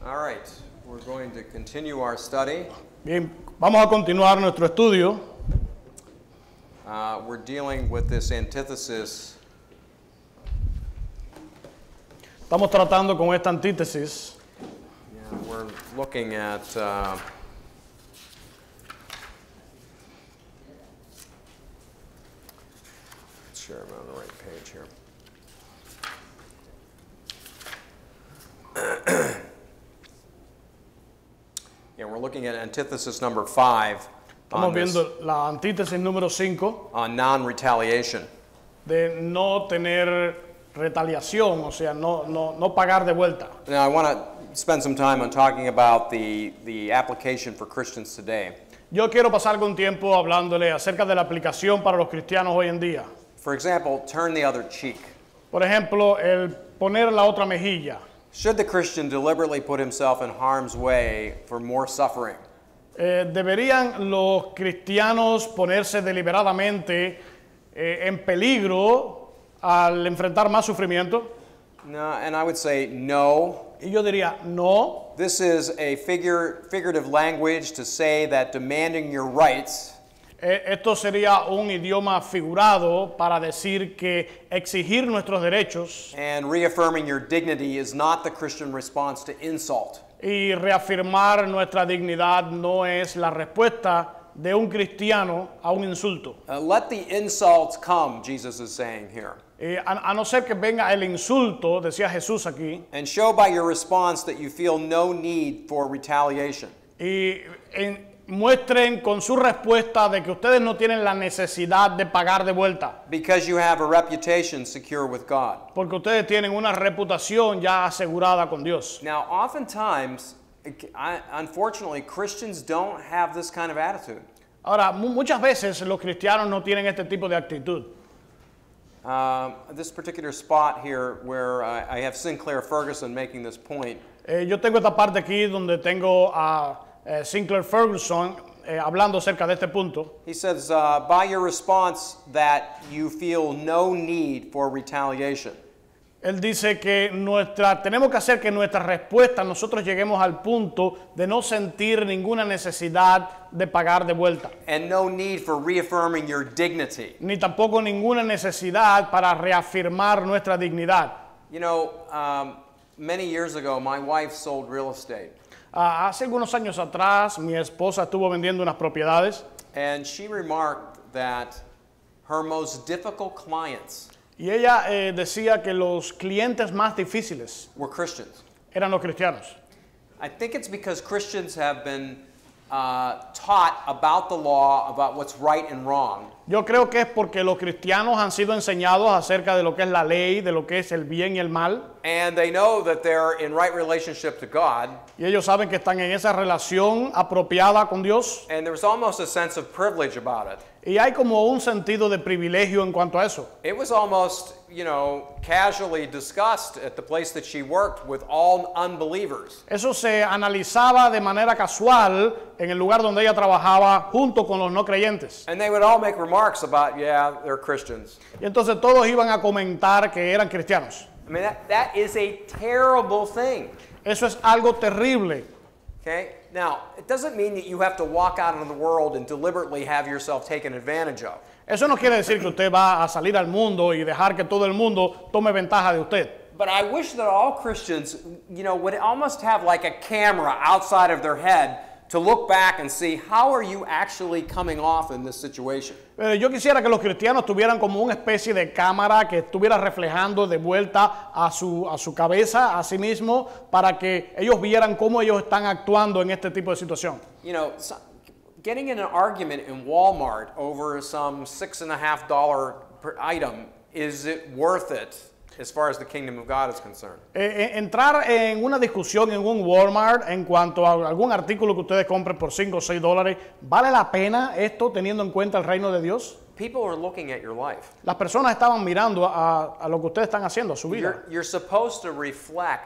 All right, we're going to continue our study. Bien, vamos a continuar nuestro estudio. We're dealing with this antithesis. Estamos tratando con esta antítesis. Yeah, we're looking at sure I'm on the right page here. Yeah, we're looking at antithesis number 5 Estamos viendo la antítesis número 5 on non-retaliation. de no tener retaliación, o sea, no pagar de vuelta. Now, I want to spend some time on talking about the application for Christians today. Yo quiero pasar algún tiempo hablándole acerca de la aplicación para los cristianos hoy en día. For example, turn the other cheek. Por ejemplo, el poner la otra mejilla. Should the Christian deliberately put himself in harm's way for more suffering? ¿Deberían los cristianos ponerse deliberadamente en peligro al enfrentar más sufrimiento? No, and I would say no. Y yo diría, no. This is a figurative language to say that demanding your rights Esto sería un idioma figurado para decir que exigir nuestros derechos and reaffirming your dignity is not the Christian response to insult. y reafirmar nuestra dignidad no es la respuesta de un cristiano a un insulto. Let the insults come, Jesus is saying here. A no ser que venga el insulto, decía Jesús aquí, And show by your response that you feel no need for retaliation. y muestren con su respuesta de que ustedes no tienen la necesidad de pagar de vuelta, Because you have a reputation secure with God. porque ustedes tienen una reputación ya asegurada con Dios. Now, oftentimes, unfortunately, Christians don't have this kind of attitude. Ahora, muchas veces los cristianos no tienen este tipo de actitud. This particular spot here where I have Sinclair Ferguson making this point. Yo tengo esta parte aquí donde tengo a Sinclair Ferguson hablando acerca de este punto. He says, by your response that you feel no need for retaliation. Él dice que tenemos que hacer que nuestra respuesta, nosotros lleguemos al punto de no sentir ninguna necesidad de pagar de vuelta. And no need for reaffirming your dignity. Ni tampoco ninguna necesidad para reafirmar nuestra dignidad. You know, many years ago, my wife sold real estate. Hace algunos años atrás, mi esposa estuvo vendiendo unas propiedades. And she remarked that her most difficult clients Y ella decía que los clientes más difíciles were Christians. eran los cristianos. I think it's because Christians have been taught about the law, about what's right and wrong. Yo creo que es porque los cristianos han sido enseñados acerca de lo que es la ley, de lo que es el bien y el mal. And they know that they're in right relationship to God. Y ellos saben que están en esa relación apropiada con Dios. And there's almost a sense of privilege about it. Y hay como un sentido de privilegio en cuanto a eso. It was almost, you know, casually discussed at the place that she worked with all unbelievers. Eso se analizaba de manera casual en el lugar donde ella trabajaba junto con los no creyentes. And they would all make remarks about, yeah, they're Christians. Y entonces todos iban a comentar que eran cristianos. I mean, that is a terrible thing. Eso es algo terrible. Okay? Now, it doesn't mean that you have to walk out into the world and deliberately have yourself taken advantage of. Eso no quiere decir que usted va a salir al mundo y dejar que todo el mundo tome ventaja de usted. But I wish that all Christians, you know, would almost have like a camera outside of their head to look back and see how are you actually coming off in this situation. Yo quisiera que los cristianos tuvieran como una especie de cámara que estuviera reflejando de vuelta a su cabeza, a sí mismo, para que ellos vieran cómo ellos están actuando en este tipo de situación. You know, getting in an argument in Walmart over some $6.50 per item, is it worth it as far as the kingdom of God is concerned? Entrar en una discusión en un Walmart en cuanto a algún artículo que ustedes compren por $5 o $6, ¿vale la pena esto teniendo en cuenta el reino de Dios? People are looking at your life. Las personas estaban mirando a lo que ustedes están haciendo, a su vida. You're supposed to reflect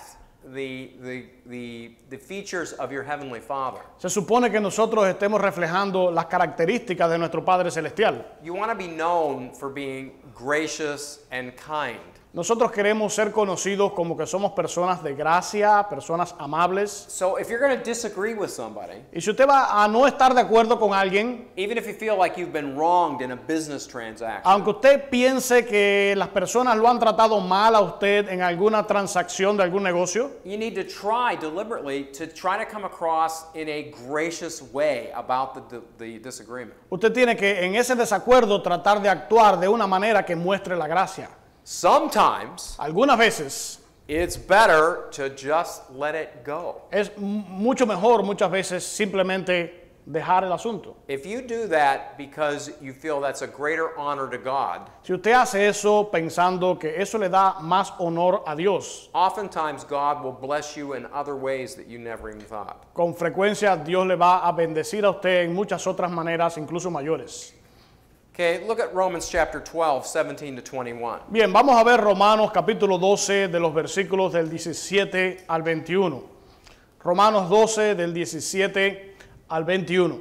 the features of your heavenly Father. Se supone que nosotros estemos reflejando las características de nuestro Padre Celestial. You want to be known for being gracious and kind. Nosotros queremos ser conocidos como que somos personas de gracia, personas amables. So if you're going to disagree with somebody, Y si usted va a no estar de acuerdo con alguien, even if you feel like you've been wronged in a business transaction, aunque usted piense que las personas lo han tratado mal a usted en alguna transacción de algún negocio, you need to try deliberately to try to come across in a gracious way about the disagreement. usted tiene que en ese desacuerdo tratar de actuar de una manera que muestre la gracia. Sometimes Algunas veces it's better to just let it go. es mucho mejor muchas veces simplemente dejar el asunto. If you do that because you feel that's a greater honor to God, Si usted hace eso pensando que eso le da más honor a Dios, oftentimes God will bless you in other ways that you never even thought. con frecuencia Dios le va a bendecir a usted en muchas otras maneras, incluso mayores. Okay, look at Romans chapter 12, 17 to 21. Bien, vamos a ver Romanos capítulo 12 de los versículos del 17 al 21. Romanos 12 del 17 al 21.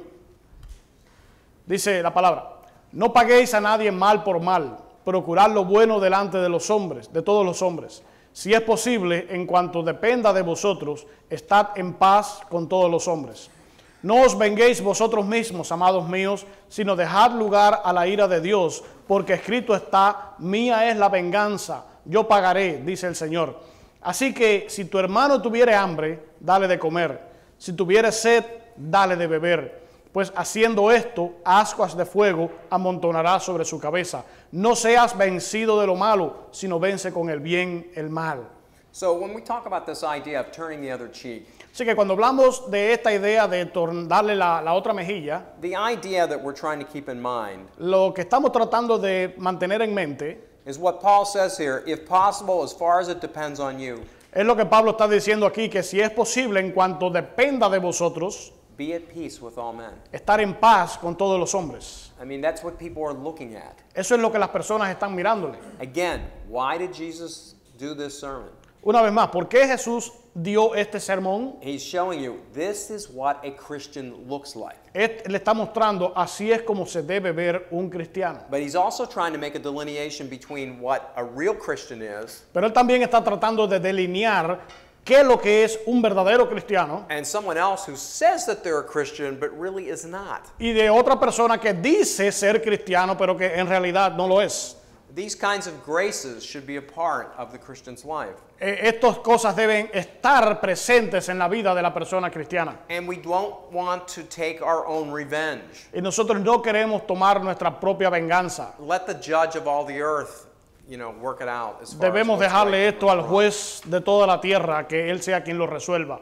Dice la palabra: no paguéis a nadie mal por mal, procurad lo bueno delante de los hombres, de todos los hombres. Si es posible, en cuanto dependa de vosotros, estad en paz con todos los hombres. No os venguéis vosotros mismos, amados míos, sino dejad lugar a la ira de Dios, porque escrito está: mía es la venganza, yo pagaré, dice el Señor. Así que si tu hermano tuviere hambre, dale de comer; si tuviere sed, dale de beber, pues haciendo esto, ascuas de fuego amontonará sobre su cabeza. No seas vencido de lo malo, sino vence con el bien el mal. So when we talk about this idea of turning the other cheek, Así que cuando hablamos de esta idea de darle la otra mejilla, the idea that we're trying to keep in mind lo que estamos tratando de mantener en mente is what Paul says here, if possible, as far as it depends on you, es lo que Pablo está diciendo aquí, que si es posible, en cuanto dependa de vosotros, be at peace with all men. estar en paz con todos los hombres. I mean, that's what people are looking at. Eso es lo que las personas están mirándole. Again, why did Jesus do this sermon? Una vez más, ¿por qué Jesús dio este sermón? He's showing you this is what a Christian looks like. Le está mostrando, así es como se debe ver un cristiano. But he's also trying to make a delineation between what a real Christian is Pero él también está tratando de delinear qué es lo que es un verdadero cristiano and someone else who says that they're a Christian but really is not. y de otra persona que dice ser cristiano, pero que en realidad no lo es. These kinds of graces should be a part of the Christian's life. Estas cosas deben estar presentes en la vida de la persona cristiana. And we don't want to take our own revenge. Y nosotros no queremos tomar nuestra propia venganza. Let the judge of all the earth, work it out as far as Debemos what's dejarle right and esto al what's wrong. juez de toda la tierra, que él sea quien lo resuelva.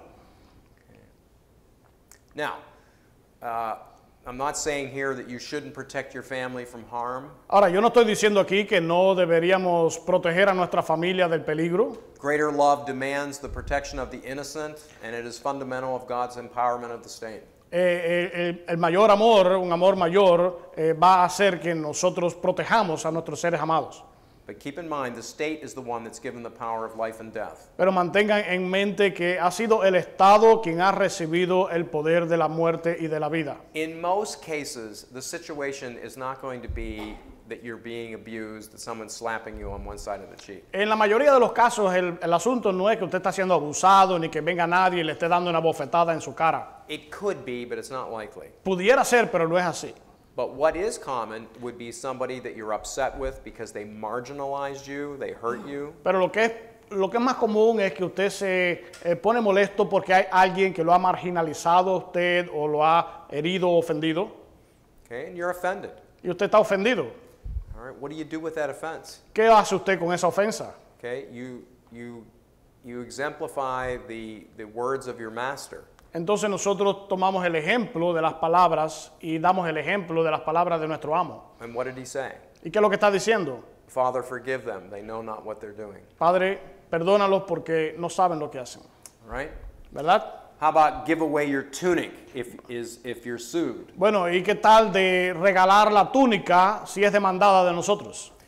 Now, I'm not saying here that you shouldn't protect your family from harm. Ahora, yo no estoy diciendo aquí que no deberíamos proteger a nuestra familia del peligro. Greater love demands the protection of the innocent, and it is fundamental of God's empowerment of the state. El mayor amor, un amor mayor, va a hacer que nosotros protejamos a nuestros seres amados. But keep in mind, the state is the one that's given the power of life and death. Pero mantengan en mente que ha sido el Estado quien ha recibido el poder de la muerte y de la vida. In most cases, the situation is not going to be that you're being abused, that someone's slapping you on one side of the cheek. En la mayoría de los casos, el asunto no es que usted está siendo abusado, ni que venga nadie y le esté dando una bofetada en su cara. It could be, but it's not likely. Pudiera ser, pero no es así. But what is common would be somebody that you're upset with because they marginalized you, they hurt you. Pero lo que es más común es que usted se pone molesto porque hay alguien que lo ha marginalizado a usted o lo ha herido o ofendido. Okay, and you're offended. Y usted está ofendido. All right, what do you do with that offense? ¿Qué hace usted con esa ofensa? Okay, you exemplify the words of your master. Entonces nosotros tomamos el ejemplo de las palabras y damos el ejemplo de las palabras de nuestro amo. And what did he say? ¿Y qué es lo que está diciendo? Father, forgive them. They know not what they're doing. Padre, perdónalos porque no saben lo que hacen. All right? ¿Verdad? How about give away your tunic if you're sued? Bueno, ¿y qué tal de regalar la túnica si es demandada de nosotros?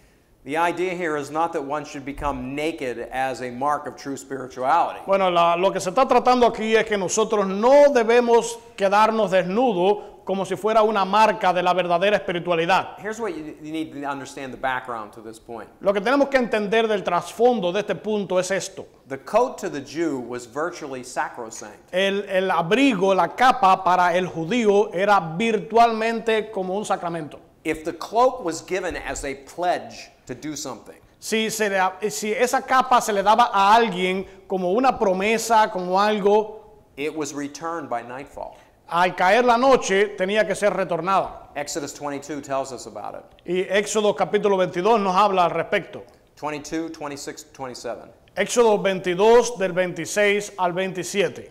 The idea here is not that one should become naked as a mark of true spirituality. Bueno, lo que se está tratando aquí es que nosotros no debemos quedarnos desnudos como si fuera una marca de la verdadera espiritualidad. Here's what you need to understand the background to this point. Lo que tenemos que entender del trasfondo de este punto es esto. The coat to the Jew was virtually sacrosanct. El abrigo, la capa para el judío era virtualmente como un sacramento. If the cloak was given as a pledge to do something, Si esa capa se le daba a alguien como una promesa, como algo, it was returned by nightfall. al caer la noche tenía que ser retornada. Exodus 22 tells us about it. Y Éxodo capítulo 22 nos habla al respecto. 22, 26, 27. Éxodo 22 del 26 al 27.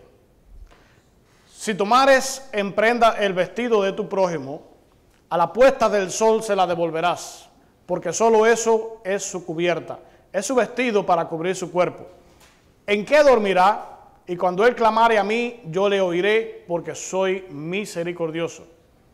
Si tomares en prenda el vestido de tu prójimo, a la puesta del sol se la devolverás, porque solo eso es su cubierta, es su vestido para cubrir su cuerpo. ¿En qué dormirá? Y cuando él clamare a mí, yo le oiré, porque soy misericordioso.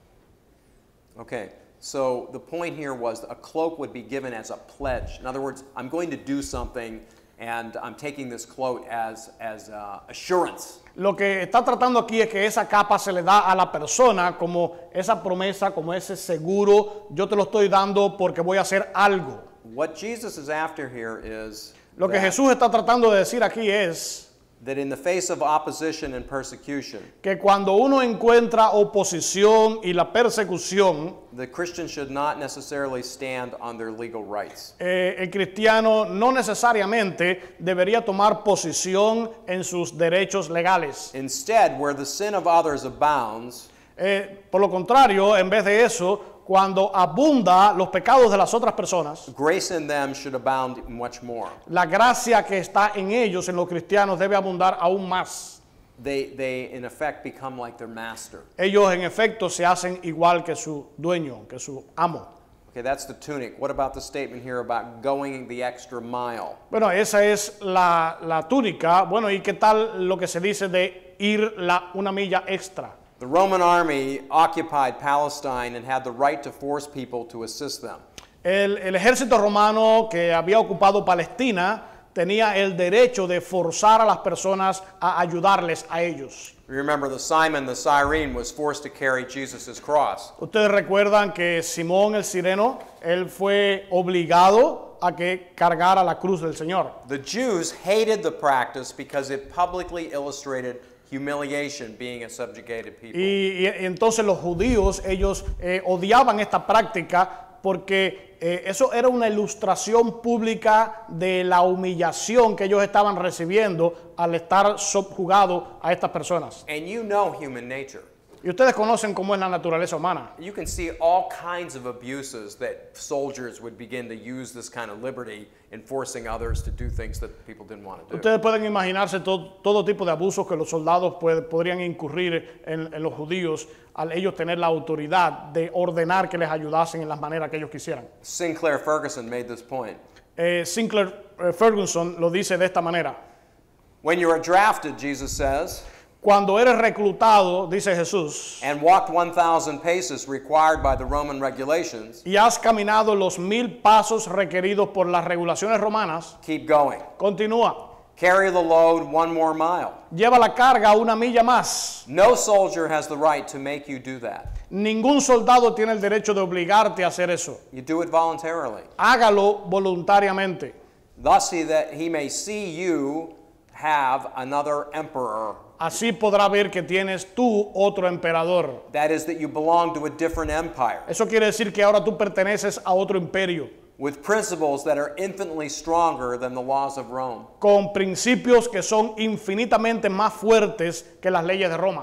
Okay, so the point here was a cloak would be given as a pledge. In other words, I'm going to do something and I'm taking this cloak as assurance. Lo que está tratando aquí es que esa capa se le da a la persona como esa promesa, como ese seguro. Yo te lo estoy dando porque voy a hacer algo. What Jesus is after here is Lo que that, Jesús está tratando de decir aquí es that in the face of opposition and persecution, que cuando uno encuentra oposición y la persecución, the Christian should not necessarily stand on their legal rights. el cristiano no necesariamente debería tomar posición en sus derechos legales. Instead, where the sin of others abounds, Por lo contrario, en vez de eso, cuando abunda los pecados de las otras personas, grace in them should abound much more. la gracia que está en ellos, en los cristianos, debe abundar aún más. They in effect become like their master. Ellos en efecto se hacen igual que su dueño, que su amo. Okay, that's the tunic. What about the statement here about going the extra mile? Bueno, esa es la túnica. Bueno, ¿y qué tal lo que se dice de ir una milla extra? The Roman army occupied Palestine and had the right to force people to assist them. El ejército romano que había ocupado Palestina tenía el derecho de forzar a las personas a ayudarles a ellos. Remember, the Simon the Cyrene was forced to carry Jesus' cross. Ustedes recuerdan que Simón el Cireno, él fue obligado a que cargara la cruz del Señor. The Jews hated the practice because it publicly illustrated humiliation, being a subjugated people. Y entonces los judíos, ellos odiaban esta práctica porque eso era una ilustración pública de la humillación que ellos estaban recibiendo al estar subjugados a estas personas. And you know human nature. Y ustedes conocen cómo es la naturaleza humana. You can see all kinds of abuses that soldiers would begin to use this kind of liberty in forcing others to do things that people didn't want to do. Ustedes pueden imaginarse todo tipo de abusos que los soldados podrían incurrir en los judíos al ellos tener la autoridad de ordenar que les ayudasen en las maneras que ellos quisieran. Sinclair Ferguson made this point. Sinclair Ferguson lo dice de esta manera. When you are drafted, Jesus says, Cuando eres reclutado, dice Jesús, and walked 1,000 paces required by the Roman regulations, y has caminado los 1000 pasos requeridos por las regulaciones romanas, keep going. continúa. Carry the load 1 more mile. Lleva la carga una milla más. No soldier has the right to make you do that. Ningún soldado tiene el derecho de obligarte a hacer eso. You do it voluntarily. Hágalo voluntariamente. Thus that he may see you have another emperor. Así podrá ver que tienes tú otro emperador. That is that you belong to a different empire Eso quiere decir que ahora tú perteneces a otro imperio, with principles that are infinitely stronger than the laws of Rome. con principios que son infinitamente más fuertes que las leyes de Roma.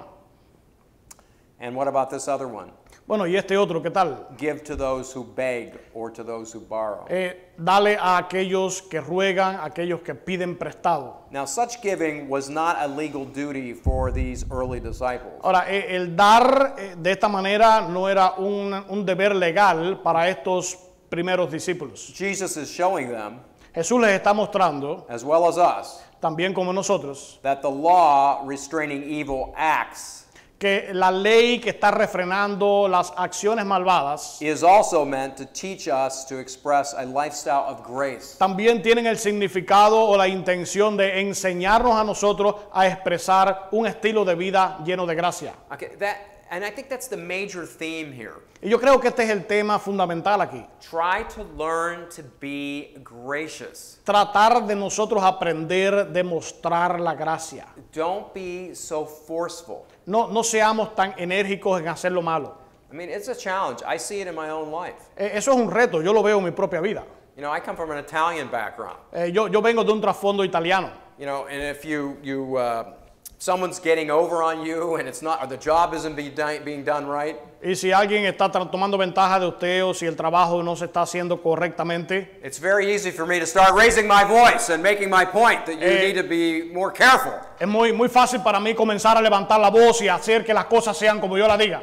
And what about this other one? Bueno, y este otro, ¿qué tal? Give to those who beg or to those who borrow. Dale a aquellos que ruegan, a aquellos que piden prestado. Now, such giving was not a legal duty for these early disciples. Ahora, el dar de esta manera no era un deber legal para estos primeros discípulos. Jesus is showing them, Jesús les está mostrando, as well as us, también como nosotros, that the law restraining evil acts que la ley que está refrenando las acciones malvadas is also meant to teach us to express a lifestyle of grace. también tienen el significado o la intención de enseñarnos a nosotros a expresar un estilo de vida lleno de gracia. Okay, and I think that's the major theme here. Y yo creo que este es el tema fundamental aquí. Try to learn to be gracious. Tratar de nosotros aprender de mostrar la gracia. Don't be so forceful. No seamos tan enérgicos en hacer lo malo. I mean, it's a challenge. I see it in my own life. Eso es un reto, yo lo veo en mi propia vida. You know, I come from an Italian background. Yo vengo de un trasfondo italiano. You know, and if someone's getting over on you and it's not, or the job isn't being done right, Y si alguien está tomando ventaja de usted o si el trabajo no se está haciendo correctamente, it's very easy for me to start raising my voice and making my point that you need to be more careful. es muy fácil para mí comenzar a levantar la voz y hacer que las cosas sean como yo la diga.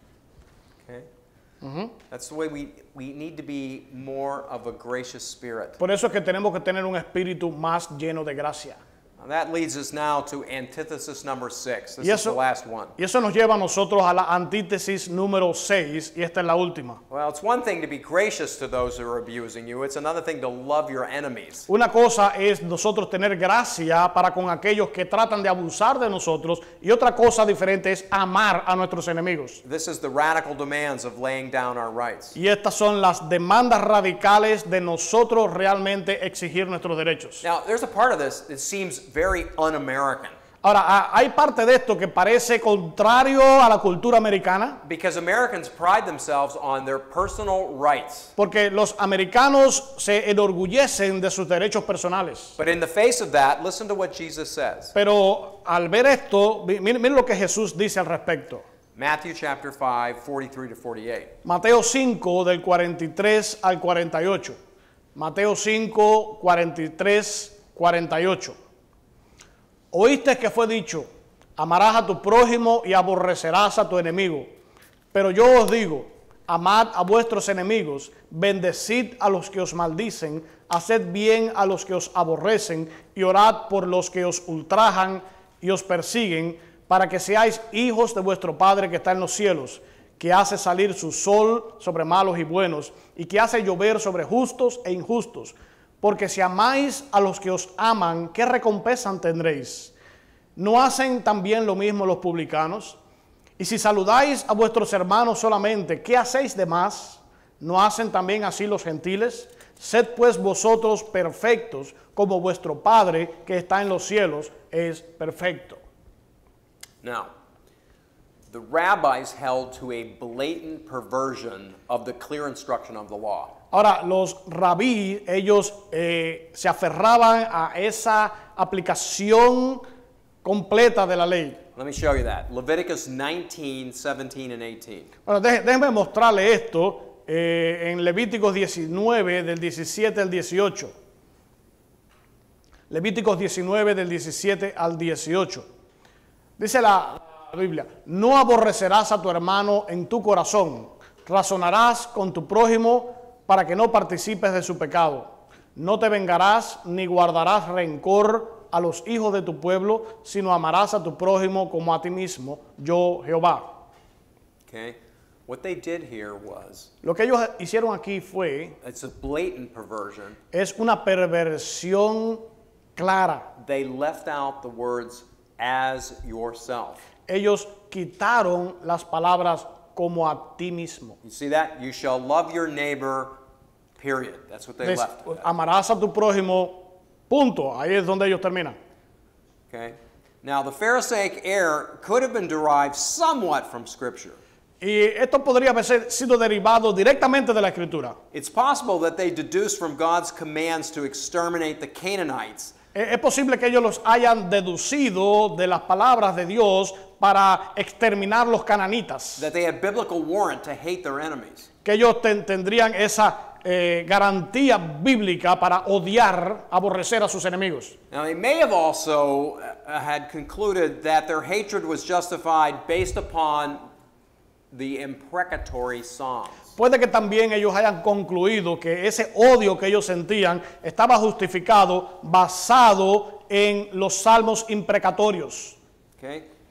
Okay? That's the way we need to be more of a gracious spirit. Por eso es que tenemos que tener un espíritu más lleno de gracia. Now that leads us now to antithesis number 6. This Y is the last one. eso nos lleva a nosotros a la antítesis número 6 y esta es la última. Well, it's one thing to be gracious to those who are abusing you. It's another thing to love your enemies. Una cosa es nosotros tener gracia para con aquellos que tratan de abusar de nosotros y otra cosa diferente es amar a nuestros enemigos. This is the radical demands of laying down our rights. Y estas son las demandas radicales de nosotros realmente exigir nuestros derechos. Now, there's a part of this that seems very un-American. Ahora, hay parte de esto que parece contrario a la cultura americana, Because Americans pride themselves on their personal rights. porque los americanos se enorgullecen de sus derechos personales. But in the face of that, listen to what Jesus says. Pero al ver esto, miren lo que Jesús dice al respecto. Matthew chapter 5, 43 to 48. Mateo 5, del 43 al 48. Mateo 5, 43, 48. Oíste que fue dicho, amarás a tu prójimo y aborrecerás a tu enemigo. Pero yo os digo, amad a vuestros enemigos, bendecid a los que os maldicen, haced bien a los que os aborrecen y orad por los que os ultrajan y os persiguen, para que seáis hijos de vuestro Padre que está en los cielos, que hace salir su sol sobre malos y buenos, y que hace llover sobre justos e injustos. Porque si amáis a los que os aman, ¿qué recompensa tendréis? ¿No hacen también lo mismo los publicanos? Y si saludáis a vuestros hermanos solamente, ¿qué hacéis de más? ¿No hacen también así los gentiles? Sed pues vosotros perfectos, como vuestro Padre que está en los cielos es perfecto. Now, the rabbis held to a blatant perversion of the clear instruction of the law. Ahora, los rabí, ellos se aferraban a esa aplicación completa de la ley. Let me show you that. Leviticus 19, 17, and 18. Bueno, déjenme mostrarle esto en Levíticos 19, del 17 al 18. Levíticos 19, del 17 al 18. Dice la Biblia, no aborrecerás a tu hermano en tu corazón, razonarás con tu prójimo para que no participes de su pecado. No te vengarás ni guardarás rencor a los hijos de tu pueblo, sino amarás a tu prójimo como a ti mismo, yo Jehová. Okay? What they did here was, Lo que ellos hicieron aquí it's a blatant perversion. es una perversión clara. They left out the words as yourself. Ellos quitaron las palabras como a ti mismo. You see that? You shall love your neighbor, period. That's what they left. Amarás a tu prójimo, punto. Ahí es donde ellos terminan. Okay? Now, the Pharisaic error could have been derived somewhat from Scripture. Y esto podría haber sido derivado directamente de la Escritura. It's possible that they deduced from God's commands to exterminate the Canaanites. Es posible que ellos los hayan deducido de las palabras de Dios para exterminar los cananitas. That they had biblical warrant to hate their enemies. Que ellos tendrían esa garantía bíblica para odiar, aborrecer a sus enemigos. Now, they may have also had concluded that their hatred was justified based upon the imprecatory Psalms. Puede que también ellos hayan concluido que ese odio que ellos sentían estaba justificado basado en los salmos imprecatorios. Okay?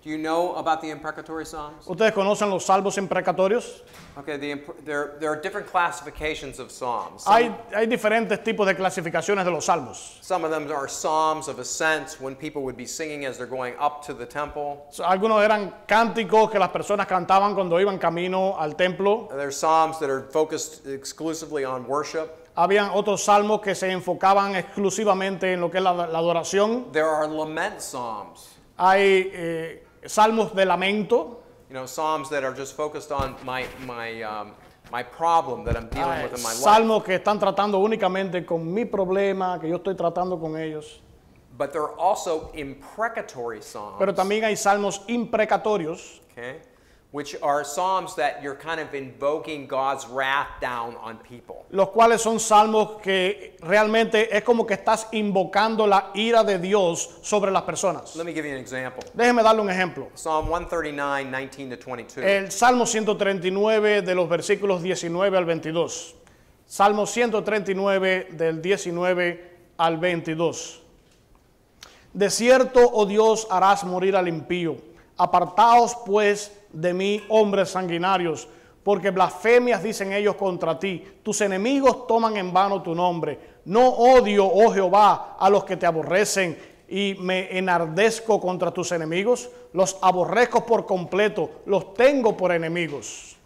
Do you know about the imprecatory Psalms? ¿Ustedes conocen los salmos imprecatorios? Okay, there are different classifications of Psalms. Hay diferentes tipos de clasificaciones de los salmos. Some of them are Psalms of ascent, when people would be singing as they're going up to the temple. Algunos eran cánticos que las personas cantaban cuando iban camino al templo. There's Psalms that are focused exclusively on worship. Habían otros salmos que se enfocaban exclusivamente en lo que es la adoración. There are lament Psalms. Hay salmos de lamento. You know, Psalms that are just focused on my problem that I'm dealing with in my life. Salmos que están tratando únicamente con mi problema, que yo estoy tratando con ellos. But there are also imprecatory Psalms. Pero también hay salmos imprecatorios. Okay, which are Psalms that you're kind of invoking God's wrath down on people. Los cuales son salmos que realmente es como que estás invocando la ira de Dios sobre las personas. Let me give you an example. Déjeme darle un ejemplo. Psalm 139, 19 to 22. El Salmo 139 de los versículos 19 al 22. Salmo 139 del 19 al 22. De cierto, oh Dios, harás morir al impío. Apartaos pues de mí, hombres sanguinarios, porque blasfemias dicen ellos contra ti. Tus enemigos toman en vano tu nombre. No odio, oh Jehová, a los que te aborrecen, y me enardezco contra tus enemigos. Los aborrezco por completo, los tengo por enemigos.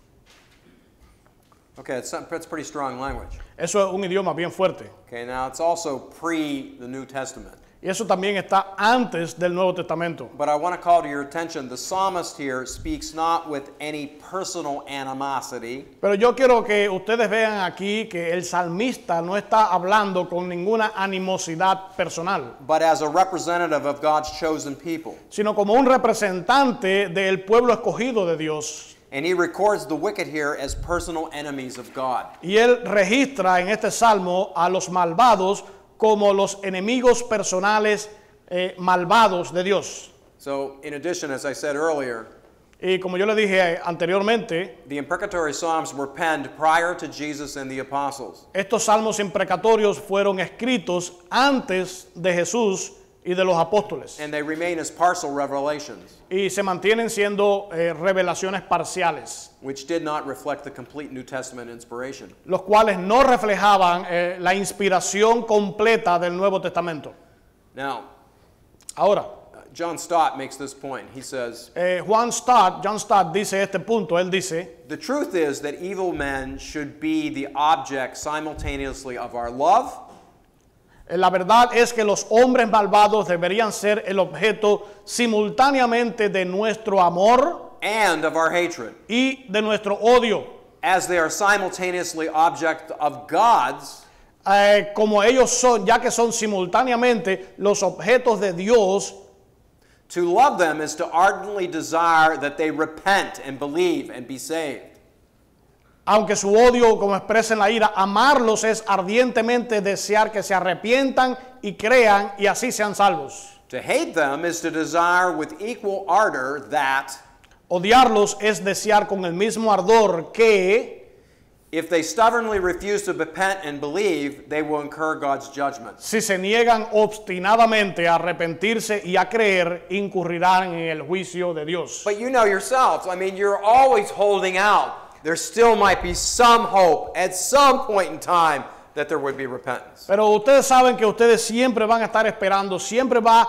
Okay, that's pretty strong language. Eso es un idioma bien fuerte. Okay, now it's also pre the New Testament. Y eso también está antes del Nuevo Testamento. But I want to call to your attention, the psalmist here speaks not with any personal animosity. Pero yo quiero que ustedes vean aquí que el salmista no está hablando con ninguna animosidad personal, But as a representative of God's chosen people. sino como un representante del pueblo escogido de Dios. And he records the wicked here as personal enemies of God. Y él registra en este salmo a los malvados como los enemigos personales malvados de Dios. So, in addition, as I said earlier, Y como yo le dije anteriormente, the imprecatory Psalms were penned prior to Jesus and the apostles. estos salmos imprecatorios fueron escritos antes de Jesús y de los apóstoles. And they remain as partial revelations, Y se mantienen siendo revelaciones parciales, which did not reflect the complete New Testament inspiration. los cuales no reflejaban la inspiración completa del Nuevo Testamento. Now, Ahora, John Stott makes this point. He says, John Stott dice este punto. Él dice, the truth is that evil men should be the object simultaneously of our love la verdad es que los hombres malvados deberían ser el objeto simultáneamente de nuestro amor and of our hatred, y de nuestro odio. as they are simultaneously object of God's Como ellos son, ya que son simultáneamente los objetos de Dios. To love them is to ardently desire that they repent and believe and be saved. Aunque su odio, como expresa en la ira, amarlos es ardientemente desear que se arrepientan y crean y así sean salvos. To hate them is to desire with equal ardor that, Odiarlos es desear con el mismo ardor que, if they stubbornly refuse to repent and believe, they will incur God's judgment. si se niegan obstinadamente a arrepentirse y a creer, incurrirán en el juicio de Dios. But you know yourselves, I mean, you're always holding out. There still might be some hope at some point in time that there would be repentance. Pero ustedes saben que ustedes siempre van a estar esperando, siempre van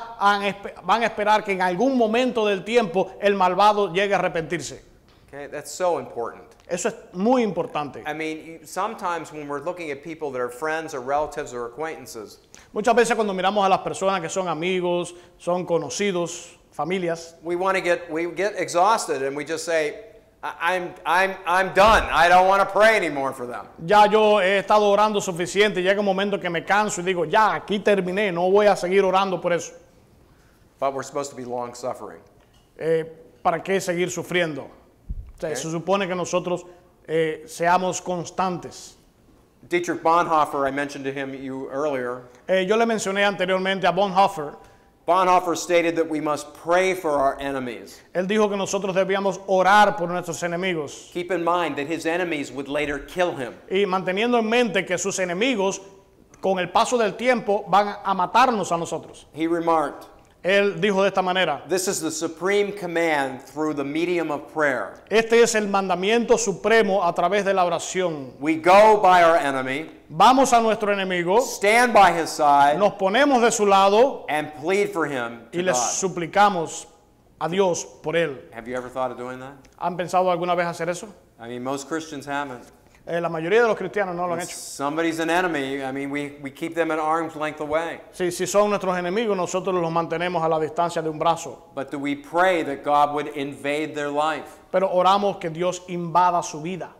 a esperar que en algún momento del tiempo el malvado llegue a arrepentirse. Okay, that's so important. Eso es muy importante. I mean, sometimes when we're looking at people that are friends or relatives or acquaintances, Muchas veces cuando miramos a las personas que son amigos, son conocidos, familias, we get exhausted and we just say, I'm done. I don't want to pray anymore for them. ya yo he estado orando suficiente, llega un momento que me canso y digo, ya, aquí terminé, no voy a seguir orando por eso. But we're supposed to be long suffering. ¿Para qué seguir sufriendo? O sea, se supone que nosotros seamos constantes. Dietrich Bonhoeffer, I mentioned to you earlier. Yo le mencioné anteriormente a Bonhoeffer. Bonhoeffer stated that we must pray for our enemies. Él dijo que nosotros debíamos orar por nuestros enemigos. Keep in mind that his enemies would later kill him. Y manteniendo en mente que sus enemigos, con el paso del tiempo, van a matarnos a nosotros. He remarked, Él dijo de esta manera: This is the supreme command through the medium of prayer. este es el mandamiento supremo a través de la oración. We go by our enemy, Vamos a nuestro enemigo, stand by his side, nos ponemos de su lado and plead for him y to le God. suplicamos a Dios por él. Have you ever thought of doing that? ¿Han pensado alguna vez hacer eso? I mean, most Christians haven't. La mayoría de los cristianos no lo han When hecho. somebody's an enemy, I mean, we keep them at arm's length away. Si son nuestros enemigos, nosotros los mantenemos a la distancia de un brazo. But do we pray that God would invade their life? Pero oramos que Dios invada su vida.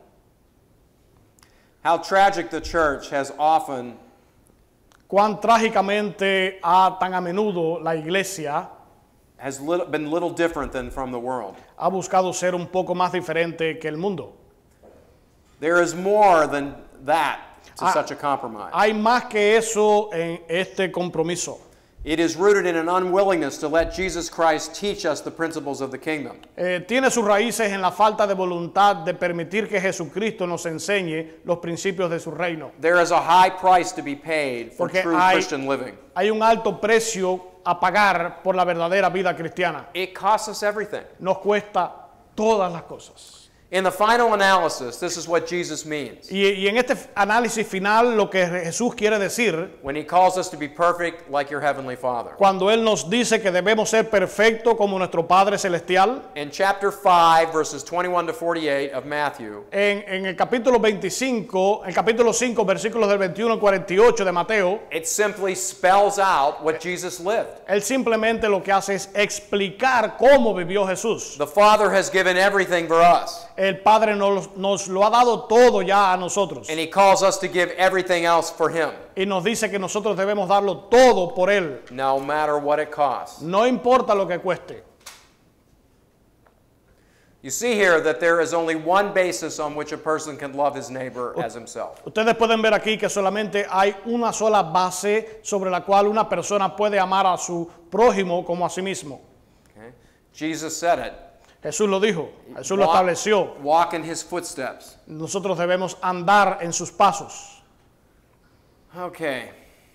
How tragic the church has often Cuán trágicamente tan a menudo la iglesia been little different than from the world. ha buscado ser un poco más diferente que el mundo. There is more than that to Ah. such a compromise. Hay más que eso en este compromiso. It is rooted in an unwillingness to let Jesus Christ teach us the principles of the kingdom. Tiene sus raíces en la falta de voluntad de permitir que Jesucristo nos enseñe los principios de su reino. There is a high price to be paid for Porque true hay- Christian living. Hay un alto precio a pagar por la verdadera vida cristiana. It costs us everything. Nos cuesta todas las cosas. In the final analysis, this is what Jesus means. Y en este análisis final, lo que Jesús quiere decir, When he calls us to be perfect like your heavenly Father. cuando Él nos dice que debemos ser perfectos como nuestro Padre Celestial, In chapter 5, verses 21 to 48 of Matthew, en el capítulo 25, el capítulo 5, versículos del 21 al 48 de Mateo, it simply spells out what Jesus lived. Él simplemente lo que hace es explicar cómo vivió Jesús. The Father has given everything for us, El Padre nos lo ha dado todo ya a nosotros. and he calls us to give everything else for him, Y nos dice que nosotros debemos darlo todo por Él. no matter what it costs. No importa lo que cueste. You see here that there is only one basis on which a person can love his neighbor as himself. Ustedes pueden ver aquí que solamente hay una sola base sobre la cual una persona puede amar a su prójimo como a sí mismo. Okay? Jesus said it. Jesús lo dijo, Jesús lo estableció. Walk in his footsteps. Nosotros debemos andar en sus pasos. Okay.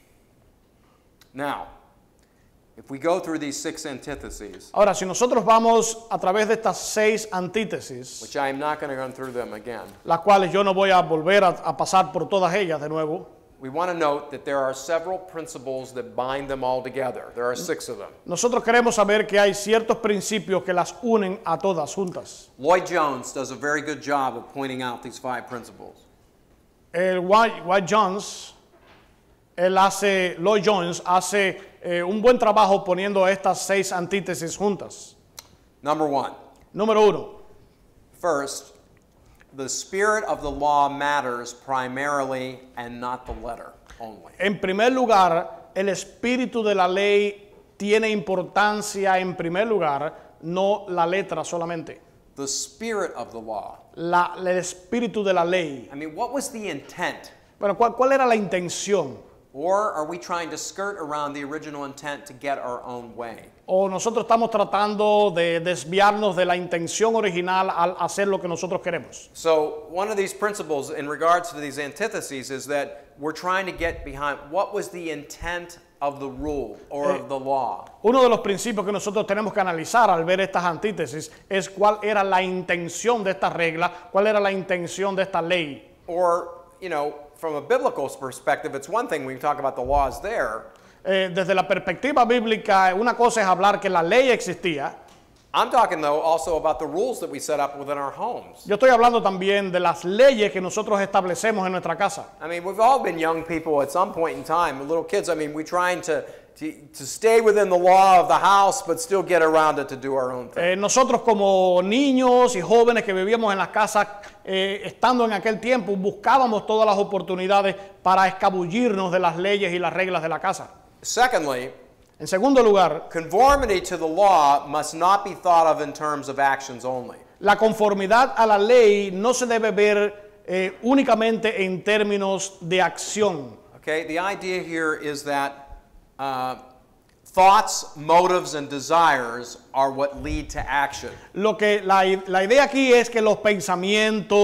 Now, if we go through these 6 antitheses, Ahora, si nosotros vamos a través de estas 6 antítesis, which I am not going to run through them again, las cuales yo no voy a volver a pasar por todas ellas de nuevo, we want to note that there are several principles that bind them all together. There are 6 of them. nosotros queremos saber que hay ciertos principios que las unen a todas juntas. Lloyd Jones does a very good job of pointing out these 5 principles. Lloyd Jones hace un buen trabajo poniendo estas 6 antítesis juntas. Number 1. Número 1, First, the spirit of the law matters primarily and not the letter only. en primer lugar, el espíritu de la ley tiene importancia en primer lugar, no la letra solamente. The spirit of the law. El espíritu de la ley. I mean, what was the intent? Bueno, ¿cuál era la intención? Or are we trying to skirt around the original intent to get our own way? O nosotros estamos tratando de desviarnos de la intención original al hacer lo que nosotros queremos. So, one of these principles in regards to these antitheses is that we're trying to get behind what was the intent of the rule or of the law. Uno de los principios que nosotros tenemos que analizar al ver estas antítesis es cuál era la intención de esta regla, cuál era la intención de esta ley. Or, you know, from a biblical perspective, it's one thing when you talk about the laws there. Desde la perspectiva bíblica, una cosa es hablar que la ley existía. I'm talking, though, also about the rules that we set up within our homes. Yo estoy hablando también de las leyes que nosotros establecemos en nuestra casa. I mean, we've all been young people at some point in time, little kids. I mean, we're trying to stay within the law of the house, but still get around it to do our own thing. Nosotros como niños y jóvenes que vivíamos en las casas, estando en aquel tiempo, buscábamos todas las oportunidades para escabullirnos de las leyes y las reglas de la casa. Secondly, En segundo lugar, conformity to the law must not be thought of in terms of actions only. la conformidad a la ley no se debe ver únicamente en términos de acción. Okay, the idea here is that thoughts, motives, and desires are what lead to action. La idea aquí es que los pensamientos,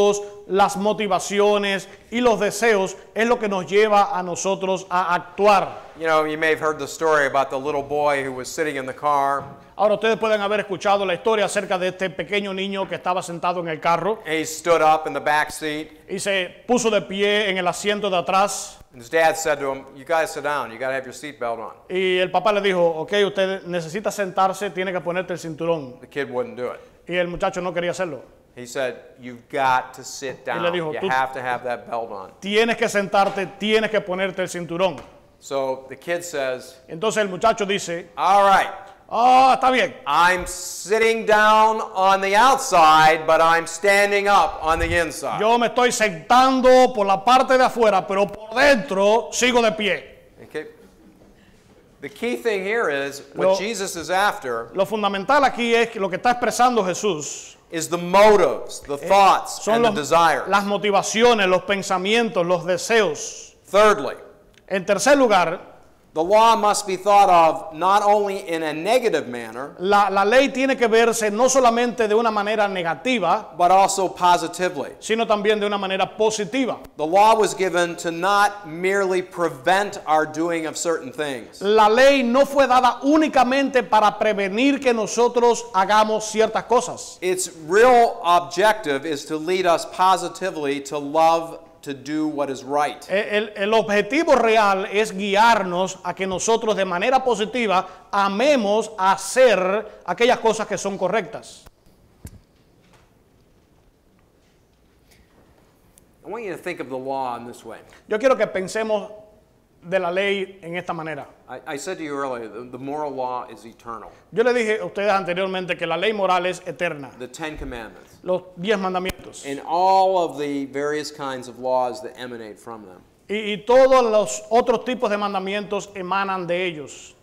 las motivaciones y los deseos es lo que nos lleva a nosotros a actuar. You know, you may have heard the story about the little boy who was sitting in the car. Ahora ustedes pueden haber escuchado la historia acerca de este pequeño niño que estaba sentado en el carro And he stood up in the back seat. y se puso de pie en el asiento de atrás. And his dad said to him, "You guys sit down. You got to have your seatbelt on." Y el papá le dijo, ok, usted necesita sentarse, tiene que ponerte el cinturón. The kid wouldn't do it. Y el muchacho no quería hacerlo. He said, "You've got to sit down. le dijo, You "Tú- have to have that belt on." Tienes que sentarte, tienes que ponerte el cinturón. So the kid says, Entonces el muchacho dice, "All right. está bien. I'm sitting down on the outside, but I'm standing up on the inside." Yo me estoy sentando por la parte de afuera, pero por dentro sigo de pie. Okay. The key thing here is Lo- what Jesus is after Lo fundamental aquí es que lo que está expresando Jesús is the motives, the thoughts, son and the desires. las motivaciones, los pensamientos, los deseos. Thirdly, En tercer lugar, the law must be thought of not only in a negative manner, la ley tiene que verse no solamente de una manera negativa, but also positively. sino también de una manera positiva. The law was given to not merely prevent our doing of certain things, La ley no fue dada únicamente para prevenir que nosotros hagamos ciertas cosas. its real objective is to lead us positively to love to do what is right. El objetivo real es guiarnos a que nosotros de manera positiva amemos hacer aquellas cosas que son correctas. I want you to think of the law in this way. Yo quiero que pensemos de la ley en esta manera. I said to you earlier, the moral law is eternal. Yo le dije a ustedes anteriormente que la ley moral es eterna, The Ten Commandments. los 10 mandamientos. And all of the various kinds of laws that emanate from them. Y todos los otros tipos de mandamientos emanan de ellos.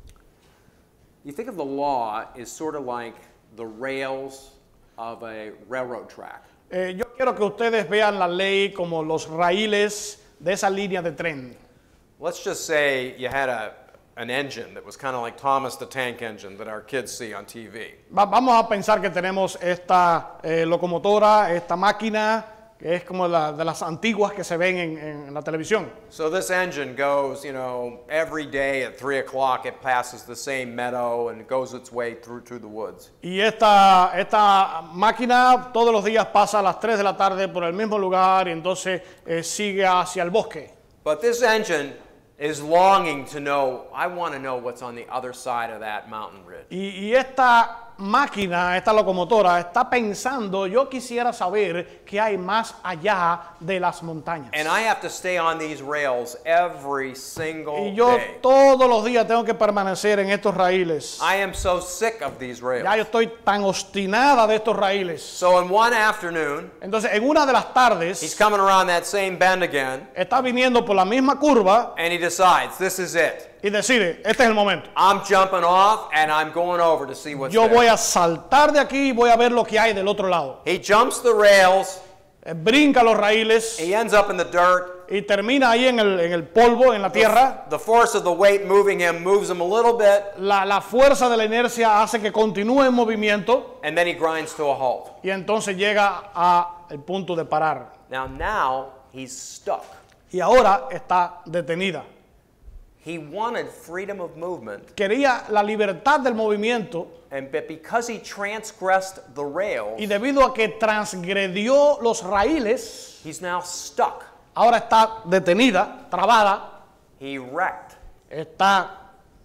You think of the law as sort of like the rails of a railroad track. Yo quiero que ustedes vean la ley como los raíles de esa línea de tren. Let's just say you had an engine that was kind of like Thomas the Tank Engine that our kids see on TV. Vamos a pensar que tenemos esta locomotora, esta máquina, que es como de las antiguas que se ven en la televisión. So this engine goes, you know, every day at 3 o'clock it passes the same meadow and it goes its way through the woods. Y esta máquina todos los días pasa a las 3 de la tarde por el mismo lugar y entonces sigue hacia el bosque. But this engine is longing to know, I want to know what's on the other side of that mountain ridge. Y esta máquina, esta locomotora, está pensando, yo quisiera saber qué hay más allá de las montañas. And I have to stay on these rails every single Y yo day. todos los días tengo que permanecer en estos raíles. I am so sick of these rails. Ya yo estoy tan obstinada de estos raíles. So in one afternoon, Entonces, en una de las he's tardes, coming around that same bend again, está viniendo por la misma curva and he decides, this is it. y decide, este es el momento. I'm jumping off, and I'm going over to see what's Yo there. voy a saltar de aquí y voy a ver lo que hay del otro lado. He jumps the rails, Brinca los raíles he ends up in the dirt. y termina ahí en el polvo, en la tierra. The force of the weight moving him moves him a little bit, La fuerza de la inercia hace que continúe en movimiento and then he grinds to a halt. y entonces llega al punto de parar. Now he's stuck. Y ahora está detenida. He wanted freedom of movement, Quería la libertad del movimiento but because he transgressed the rails, y debido a que transgredió los raíles, he's now stuck. ahora está detenida, trabada, He wrecked. está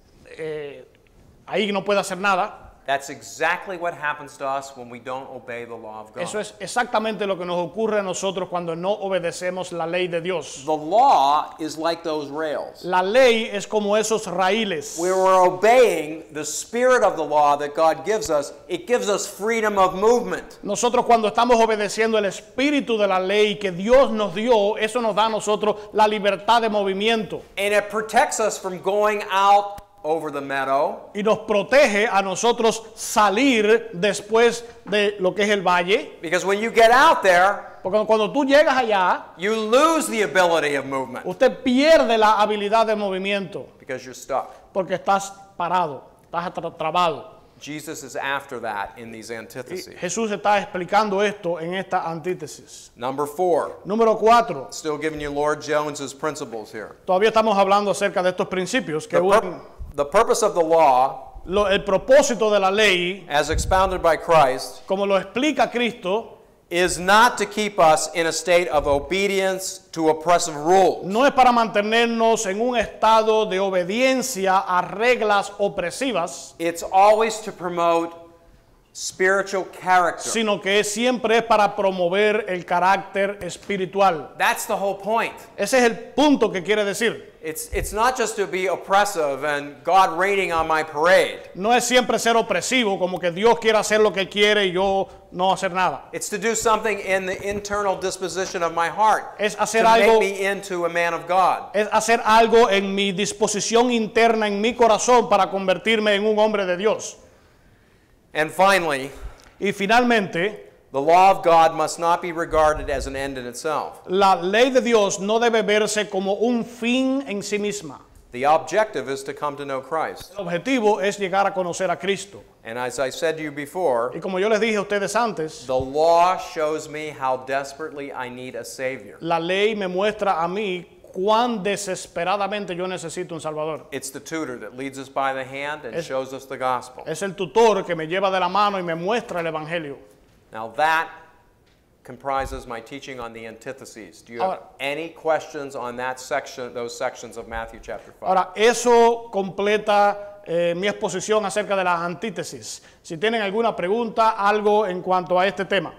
ahí no puede hacer nada. That's exactly what happens to us when we don't obey the law of God. Eso es exactamente lo que nos ocurre a nosotros cuando no obedecemos la ley de Dios. The law is like those rails. La ley es como esos raíles. We were obeying the spirit of the law that God gives us. It gives us freedom of movement. Nosotros cuando estamos obedeciendo el espíritu de la ley que Dios nos dio, eso nos da a nosotros la libertad de movimiento. And it protects us from going out over the meadow, Y nos protege a nosotros salir después de lo que es el valle. because when you get out there, Porque cuando tú llegas allá, you lose the ability of movement usted pierde la habilidad de movimiento because you're stuck. porque estás parado, estás trabado. Jesus is after that in these Y antitheses. Jesús está explicando esto en esta antítesis. Number 4. Número 4. Still giving you Lord Jones's principles here. Todavía estamos hablando acerca de estos principios que The purpose of the law, el propósito de la ley, as expounded by Christ, como lo explica Cristo, is not to keep us in a state of obedience to oppressive rules. no es para mantenernos en un estado de obediencia a reglas opresivas, It's always to promote spiritual character. sino que siempre es para promover el carácter espiritual. That's the whole point. Ese es el punto que quiere decir. It's not just to be oppressive and God raining on my parade. No es siempre ser opresivo, como que Dios quiere hacer lo que Él quiere y yo no hacer nada. It's to do something in the internal disposition of my heart Es to hacer make algo, me into a man of God. es hacer algo en mi disposición interna, en mi corazón, para convertirme en un hombre de Dios. And finally, Y finalmente, the law of God must not be regarded as an end in itself. la ley de Dios no debe verse como un fin en sí misma. The objective is to come to know Christ. El objetivo es llegar a conocer a Cristo. And as I said to you before, Y como yo les dije a ustedes antes, the law shows me how desperately I need a Savior. la ley me muestra a mí cuán desesperadamente yo necesito un Salvador. It's the tutor that leads us by the hand and shows us the gospel. Es el tutor que me lleva de la mano y me muestra el Evangelio. Now that comprises my teaching on the antitheses. Do you have Ahora- any questions on that section, those sections of Matthew chapter 5? Ahora, eso completa mi exposición acerca de las antítesis. Si tienen alguna pregunta, algo en cuanto a este tema.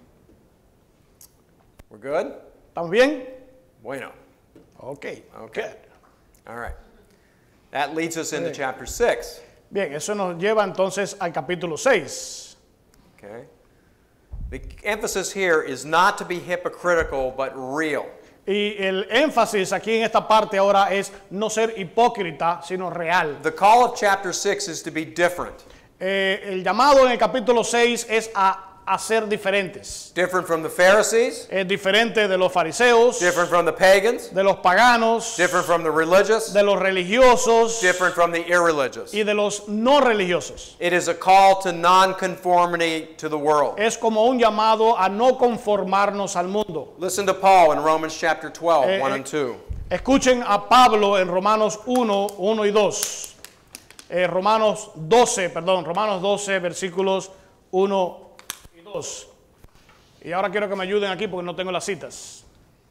We're good? ¿Estamos bien? Bueno. Ok. Okay. Good. All right. That leads us into Okay. chapter 6. Bien, eso nos lleva entonces al capítulo 6. Okay. The emphasis here is not to be hypocritical, but real. Y el énfasis aquí en esta parte ahora es no ser hipócrita, sino real. The call of chapter 6 is to be different. El llamado en el capítulo 6 es a ser diferentes. Different from the Pharisees, Es diferente de los fariseos, different from the pagans, de los paganos, different from the religious, de los religiosos different from the irreligious. y de los no religiosos. It is a call to non-conformity to the world. Es como un llamado a no conformarnos al mundo. Listen to Paul in Romans chapter 12, 1 and 2. Escuchen a Pablo en Romanos 1 y 2. Romanos 12, versículos 1 y 2. Y ahora quiero que me ayuden aquí porque no tengo las citas.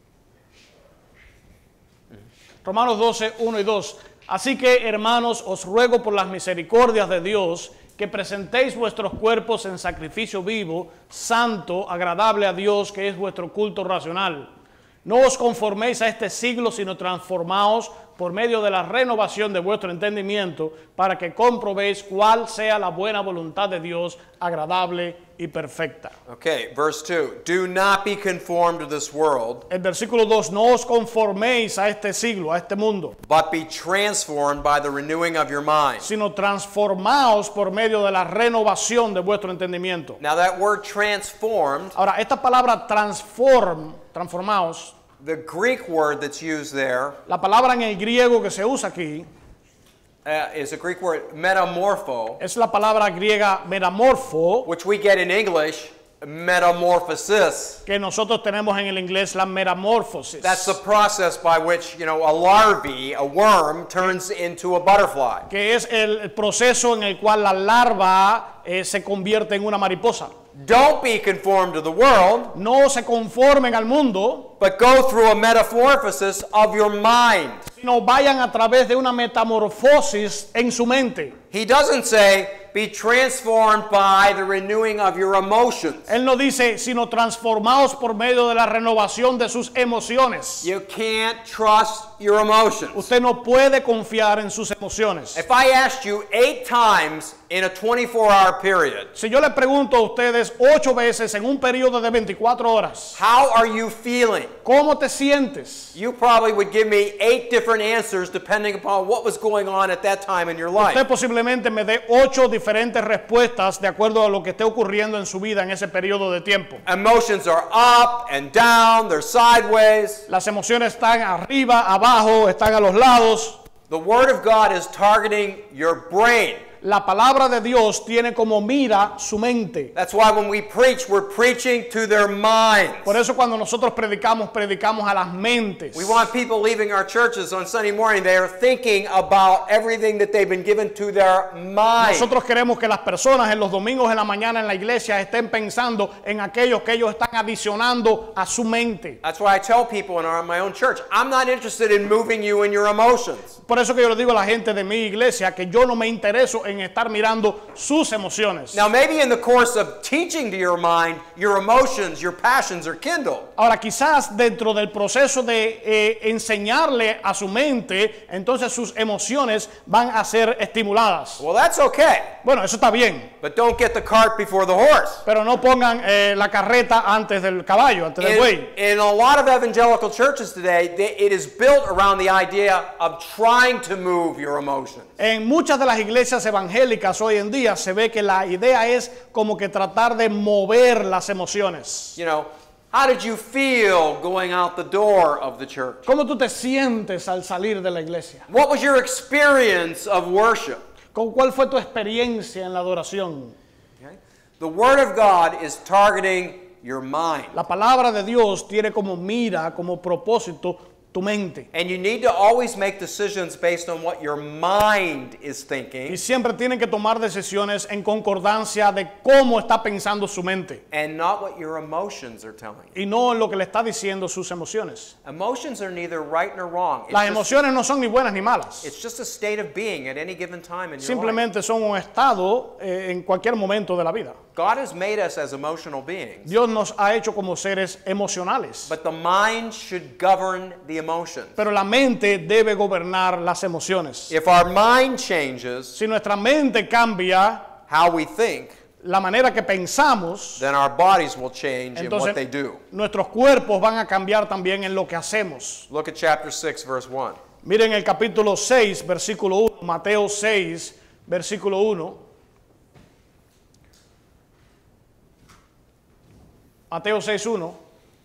Romanos 12, 1 y 2. Así que, hermanos, os ruego por las misericordias de Dios que presentéis vuestros cuerpos en sacrificio vivo, santo, agradable a Dios, que es vuestro culto racional. No os conforméis a este siglo, sino transformaos por medio de la renovación de vuestro entendimiento, para que comprobéis cuál sea la buena voluntad de Dios, agradable y perfecta. Okay, verse 2. Do not be conformed to this world, El versículo 2, no os conforméis a este siglo, a este mundo, but be transformed by the renewing of your mind. sino transformaos por medio de la renovación de vuestro entendimiento. Now that word transformed, Ahora, esta palabra transformaos, the Greek word that's used there la palabra en el griego que se usa aquí, is a Greek word metamorpho, es la palabra griega metamorfo, which we get in English metamorphosis. que nosotros tenemos en el inglés la metamorfosis. That's the process by which, a larvae, a worm, turns into a butterfly. Que es el proceso en el cual la larva se convierte en una mariposa. Don't be conformed to the world, No se conformen al mundo, but go through a metamorphosis of your mind. sino vayan a través de una metamorfosis en su mente. He doesn't say, be transformed by the renewing of your emotions. Él no dice, sino transformaos por medio de la renovación de sus emociones. You can't trust your emotions. Usted no puede confiar en sus emociones. If I asked you 8 times in a 24-hour period, Si yo le pregunto a ustedes 8 veces en un periodo de 24 horas, how are you feeling? ¿cómo te sientes? You probably would give me 8 different answers depending upon what was going on at that time in your life. Usted posiblemente me dé 8 diferentes respuestas de acuerdo a lo que esté ocurriendo en su vida en ese periodo de tiempo. Emotions are up and down, they're sideways. Las emociones están arriba, abajo, están a los lados. The Word of God is targeting your brain. la palabra de Dios tiene como mira su mente. That's why when we preach, we're preaching to their minds. Por eso cuando nosotros predicamos a las mentes. We want people leaving our churches on Sunday morning, they are thinking about everything that they've been given to their mind. Nosotros queremos que las personas en los domingos en la mañana en la iglesia estén pensando en aquellos que ellos están adicionando a su mente. That's why I tell people in my own church, I'm not interested in moving you in your emotions. Por eso que yo le digo a la gente de mi iglesia que yo no me intereso en estar mirando sus emociones. Now maybe in the course of teaching to your mind, your emotions, your passions are kindled. Ahora quizás dentro del proceso de enseñarle a su mente, entonces sus emociones van a ser estimuladas. Well, that's okay. Bueno, eso está bien, But don't get the cart before the horse. pero no pongan la carreta antes del caballo, antes del buey. In a lot of evangelical churches today, it is built around the idea of trying to move your emotions. En muchas de las iglesias evangélicas hoy en día se ve que la idea es como que tratar de mover las emociones. You know, how did you feel going out the door of the church? ¿Cómo tú te sientes al salir de la iglesia? What was your experience of worship? ¿Cuál fue tu experiencia en la adoración? Okay? The Word of God is targeting your mind. La palabra de Dios tiene como mira, como propósito, tu mente. And you need to always make decisions based on what your mind is thinking Y siempre tienen que tomar decisiones en concordancia de cómo está pensando su mente and not what your emotions are telling you. y no en lo que le está diciendo sus emociones. Emotions are neither right nor wrong. Las emociones no son ni buenas ni malas. It's just a state of being at any given time in your life. Simplemente son un estado en cualquier momento de la vida. God has made us as emotional beings, Dios nos ha hecho como seres emocionales, but the mind should govern the emotions. pero la mente debe gobernar las emociones. If our mind changes Si nuestra mente cambia how we think, la manera que pensamos, then our bodies will change in what they entonces do. nuestros cuerpos van a cambiar también en lo que hacemos. Look at chapter 6, verse 1. Miren el capítulo 6, versículo 1, Mateo 6, versículo 1. Mateo 6:1.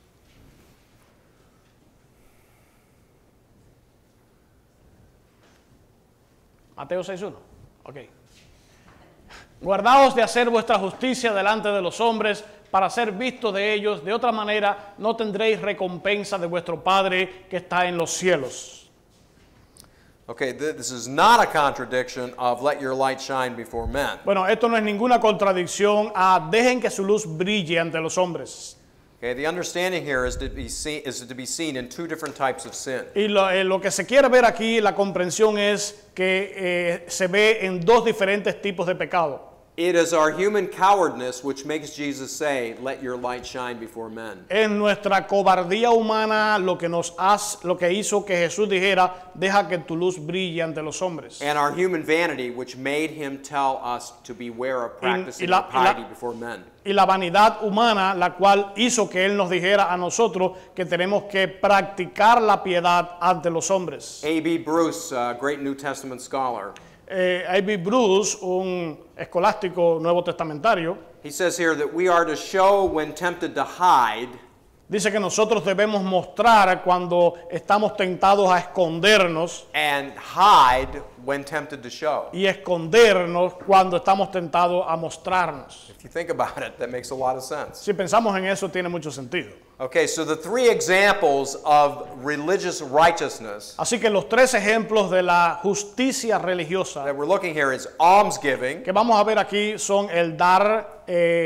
Mateo 6:1. Ok. Guardaos de hacer vuestra justicia delante de los hombres para ser visto de ellos. De otra manera no tendréis recompensa de vuestro Padre que está en los cielos. Okay, this is not a contradiction of let your light shine before men. Bueno, esto no es ninguna contradicción a dejen que su luz brille ante los hombres. Okay, the understanding here is to be seen in two different types of sin. Y lo que se quiere ver aquí, la comprensión es que se ve en dos diferentes tipos de pecado. It is our human cowardness which makes Jesus say, let your light shine before men. Es nuestra cobardía humana lo que hizo que Jesús dijera, deja que tu luz brille ante los hombres. And our human vanity which made him tell us to beware of practicing la- piety before men. Y la vanidad humana, la cual hizo que Él nos dijera a nosotros que tenemos que practicar la piedad ante los hombres. A.B. Bruce, a great New Testament scholar, A.B. Bruce, un escolástico nuevo testamentario, he says here that we are to show when tempted to hide, dice que nosotros debemos mostrar cuando estamos tentados a escondernos and hide when tempted to show. y escondernos cuando estamos tentados a mostrarnos. If you think about it, that makes a lot of sense. Si pensamos en eso, tiene mucho sentido. Okay, so the three examples of religious righteousness Así que los tres ejemplos de la justicia religiosa that we're looking here is almsgiving, que vamos a ver aquí son el dar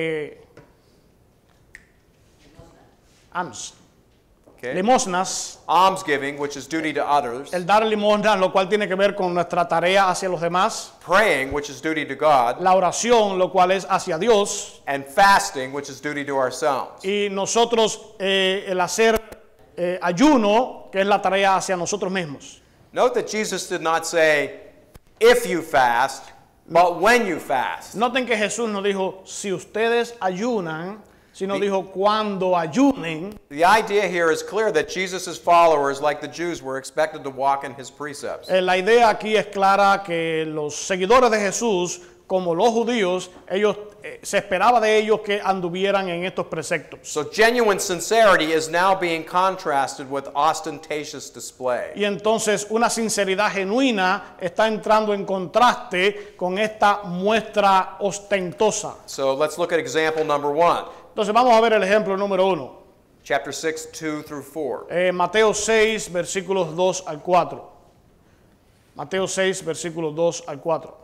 okay? limosnas, Almsgiving, which is duty to others, el dar limosnas, lo cual tiene que ver con nuestra tarea hacia los demás, praying, which is duty to God, la oración, lo cual es hacia Dios, and fasting, which is duty to ourselves. y nosotros el hacer ayuno, que es la tarea hacia nosotros mismos. Note that Jesus did not say, if you fast, but when you fast. Noten que Jesús no dijo, si ustedes ayunan, sino dijo, cuando ayunen. The idea here is clear that Jesus' followers, like the Jews, were expected to walk in his precepts. La idea aquí es clara que los seguidores de Jesús, como los judíos, ellos se esperaba de ellos que anduvieran en estos preceptos. So genuine sincerity is now being contrasted with ostentatious display. Y entonces una sinceridad genuina está entrando en contraste con esta muestra ostentosa. So let's look at example number 1. Entonces vamos a ver el ejemplo número 1. Chapter 6, 2 through 4. Mateo 6, versículos 2 al 4. Mateo 6, versículos 2 al 4.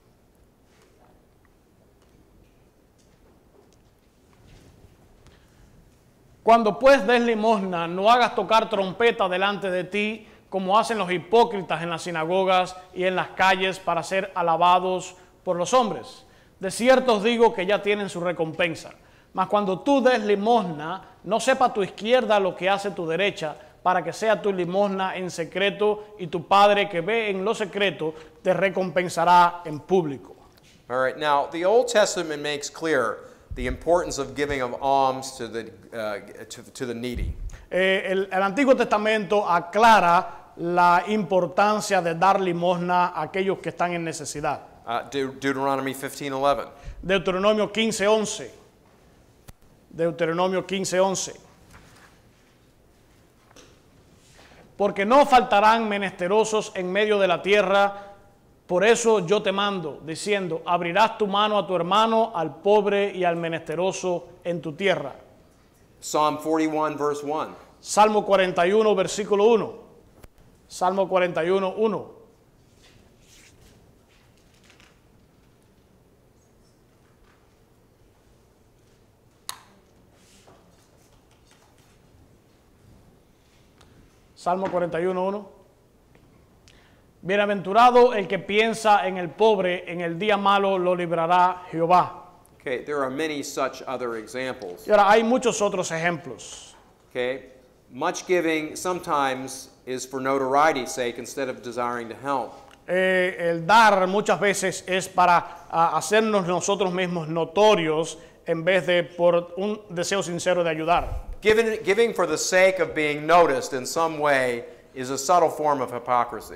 Cuando pues des limosna, no hagas tocar trompeta delante de ti, como hacen los hipócritas en las sinagogas y en las calles para ser alabados por los hombres. De cierto os digo que ya tienen su recompensa. Mas cuando tú des limosna, no sepa tu izquierda lo que hace tu derecha, para que sea tu limosna en secreto, y tu Padre que ve en lo secreto te recompensará en público. All right, now the Old Testament makes clear the importance of giving of alms to the needy. El Antiguo Testamento aclara la importancia de dar limosna a aquellos que están en necesidad. Deuteronomy 15:11. Deuteronomio 15:11. Deuteronomio 15:11. Porque no faltarán menesterosos en medio de la tierra, por eso yo te mando, diciendo, abrirás tu mano a tu hermano, al pobre y al menesteroso en tu tierra. Psalm 41, verse 1. Salmo 41, versículo 1. Salmo 41, 1. Salmo 41, 1. Bienaventurado el que piensa en el pobre, en el día malo lo librará Jehová. Okay, there are many such other examples. Y ahora hay muchos otros ejemplos. Okay, much giving sometimes is for notoriety's sake instead of desiring to help. El dar muchas veces es para hacernos nosotros mismos notorios en vez de por un deseo sincero de ayudar. Giving for the sake of being noticed in some way is a subtle form of hypocrisy.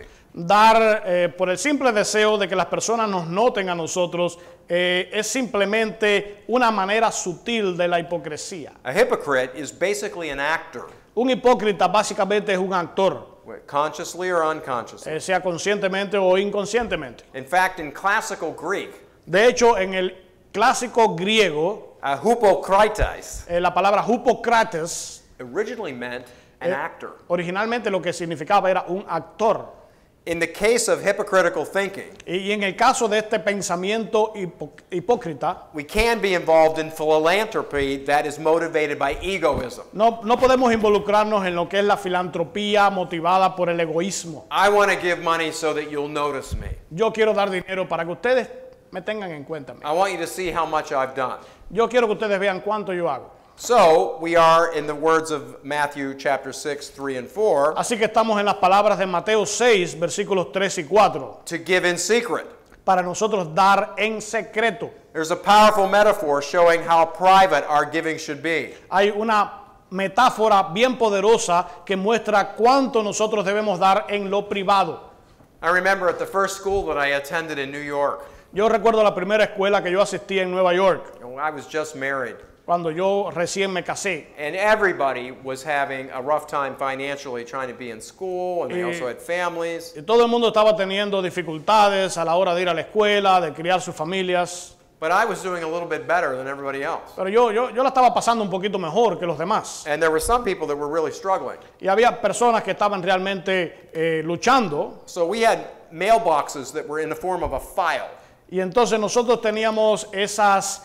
Dar por el simple deseo de que las personas nos noten a nosotros es simplemente una manera sutil de la hipocresía. A hypocrite is basically an actor, Un hipócrita básicamente es un actor, consciously or unconsciously. sea conscientemente o inconscientemente. In fact, in classical Greek, De hecho, en el clásico griego, hypocrites la palabra Hipócrates originally meant an actor. originalmente lo que significaba era un actor. In the case of hypocritical thinking, Y en el caso de este pensamiento hipócrita, we can be involved in philanthropy that is motivated by egoism. no podemos involucrarnos en lo que es la filantropía motivada por el egoísmo. I want to give money so that you'll notice me. Yo quiero dar dinero para que ustedes me tengan en cuenta. I want you to see how much I've done. Yo quiero que ustedes vean cuánto yo hago. So, we are, in the words of Matthew chapter 6, 3 and 4, Así que estamos en las palabras de Mateo 6, versículos 3 y 4, to give in secret. para nosotros dar en secreto. There's a powerful metaphor showing how private our giving should be. Hay una metáfora bien poderosa que muestra cuánto nosotros debemos dar en lo privado. I remember at the first school that I attended in New York, Yo recuerdo la primera escuela que yo asistí en Nueva York, I was just married, cuando yo recién me casé. and everybody was having a rough time financially trying to be in school, and they also had families. Y todo el mundo estaba teniendo dificultades a la hora de ir a la escuela, de criar sus familias. But I was doing a little bit better than everybody else. Pero yo la estaba pasando un poquito mejor que los demás. And there were some people that were really struggling. Y había personas que estaban realmente luchando. So we had mailboxes that were in the form of a file. Y entonces nosotros teníamos esas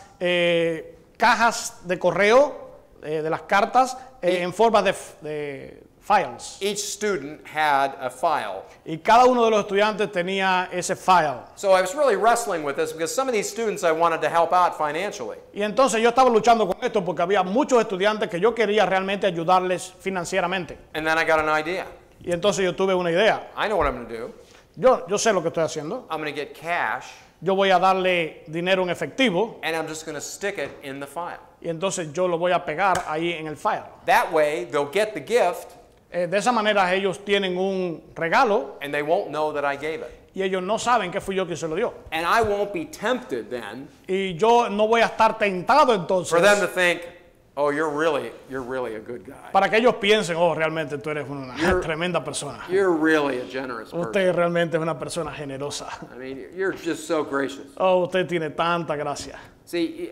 cajas de correo, de las cartas, en forma de files. Each student had a file. Y cada uno de los estudiantes tenía ese file. So I was really wrestling with this because some of these students I wanted to help out financially. Y entonces yo estaba luchando con esto porque había muchos estudiantes que yo quería realmente ayudarles financieramente. And then I got an idea. Y entonces yo tuve una idea. I know what I'm going to do. Yo sé lo que estoy haciendo. I'm going to get cash, Yo voy a darle dinero en efectivo and I'm just going to stick it in the file. y entonces yo lo voy a pegar ahí en el file. That way, they'll get the gift, De esa manera ellos tienen un regalo and they won't know that I gave it. y ellos no saben que fui yo quien se lo dio. And I won't be tempted then Y yo no voy a estar tentado entonces for them to think, oh, you're really a good guy. para que ellos piensen, oh, realmente tú eres una You're- tremenda persona. You're really a generous person. Usted realmente es una persona generosa. I mean, you're just so gracious. Oh, usted tiene tanta gracia. See,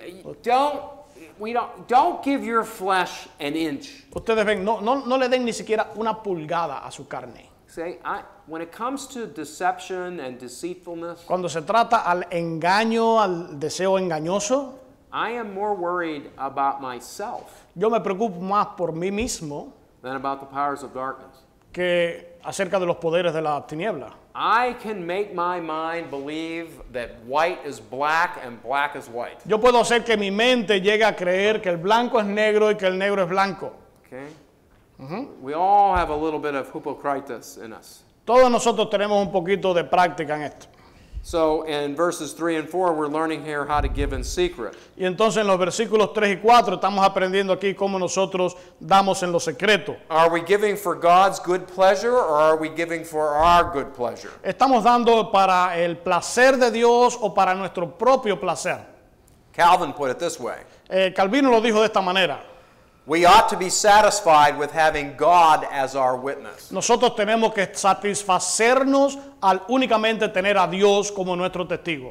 don't give your flesh an inch. Ustedes ven, no le den ni siquiera una pulgada a su carne. See, when it comes to deception and deceitfulness, Cuando se trata al engaño, al deseo engañoso, I am more worried about myself yo me preocupo más por mí mismo than about the powers of darkness. que acerca de los poderes de la tiniebla. I can make my mind believe that white is black and black is white. Yo puedo hacer que mi mente llegue a creer que el blanco es negro y que el negro es blanco. Okay? We all have a little bit of hypocritus in us. Todos nosotros tenemos un poquito de práctica en esto. So in verses 3 and 4, we're learning here how to give in secret. Y entonces en los versículos 3 y 4 estamos aprendiendo aquí cómo nosotros damos en lo secreto. Are we giving for God's good pleasure or are we giving for our good pleasure? ¿Estamos dando para el placer de Dios o para nuestro propio placer? Calvin put it this way. Calvino lo dijo de esta manera. We ought to be satisfied with having God as our witness. Nosotros tenemos que satisfacernos al únicamente tener a Dios como nuestro testigo.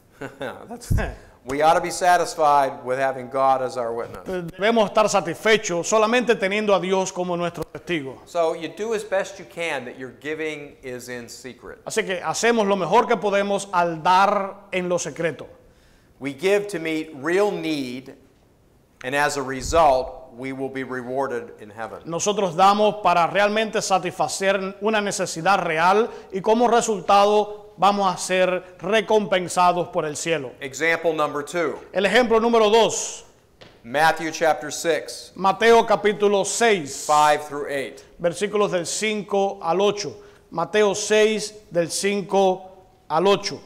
We ought to be satisfied with having God as our witness. Debemos estar satisfechos solamente teniendo a Dios como nuestro testigo. So you do as best you can that your giving is in secret. Así que hacemos lo mejor que podemos al dar en lo secreto. We give to meet real need, and as a result, we will be rewarded in heaven. Nosotros damos para realmente satisfacer una necesidad real y como resultado vamos a ser recompensados por el cielo. Example number 2, El ejemplo número 2, Matthew chapter 6, Mateo capítulo 6, 5 through 8. versículos del 5 al 8. Mateo 6 del 5 al 8.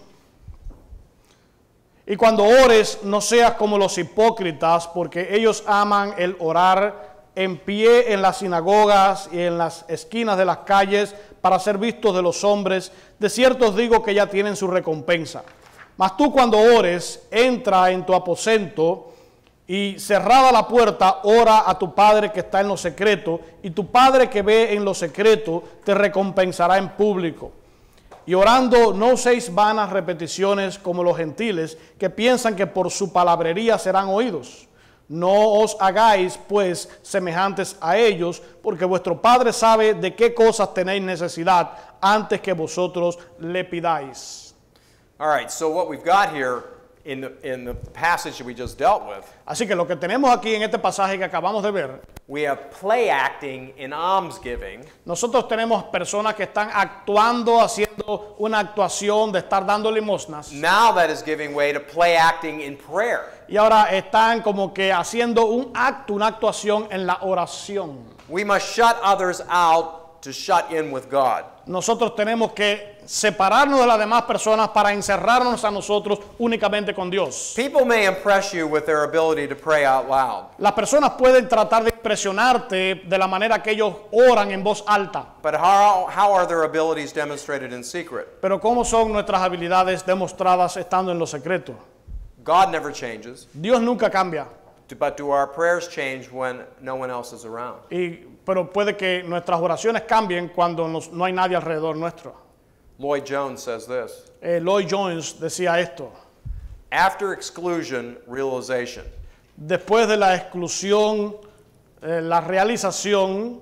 Y cuando ores, no seas como los hipócritas, porque ellos aman el orar en pie en las sinagogas y en las esquinas de las calles para ser vistos de los hombres. De cierto os digo que ya tienen su recompensa. Mas tú cuando ores, entra en tu aposento y cerrada la puerta, ora a tu Padre que está en lo secreto, y tu Padre que ve en lo secreto te recompensará en público. Y orando, no uséis vanas repeticiones como los gentiles, que piensan que por su palabrería serán oídos. No os hagáis, pues, semejantes a ellos, porque vuestro Padre sabe de qué cosas tenéis necesidad antes que vosotros le pidáis. All right, so what we've got here in the passage that we just dealt with, Así que lo que tenemos aquí en este pasaje que acabamos de ver, we have play acting in almsgiving, nosotros tenemos personas que están actuando, haciendo una actuación de estar dando limosnas. now that is giving way to play acting in prayer. Y ahora están como que haciendo un acto, una actuación en la oración. We must shut others out to shut in with God. Nosotros tenemos que separarnos de las demás personas para encerrarnos a nosotros únicamente con Dios. People may impress you with their ability to pray out loud, Las personas pueden tratar de impresionarte de la manera que ellos oran en voz alta. but how are their abilities demonstrated in secret? Pero ¿cómo son nuestras habilidades demostradas estando en lo secreto? God never changes, Dios nunca cambia. but do our prayers change when no one else is around? Pero puede que nuestras oraciones cambien cuando no hay nadie alrededor nuestro. Lloyd Jones says this: Lloyd Jones decía esto. after exclusion, realization. Después de la exclusión, la realización,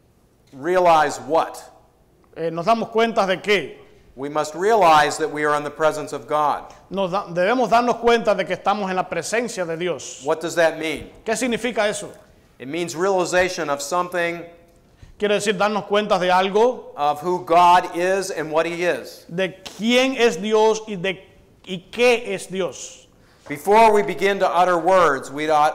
Realize what? nos damos cuenta de que We must realize that we are in the presence of God. debemos darnos cuenta de que estamos en la presencia de Dios. What does that mean? ¿Qué significa eso? It means realization of something, Quiere decir darnos cuenta de algo, of who God is and what He is. de quién es Dios y qué es Dios. Before we begin to utter words,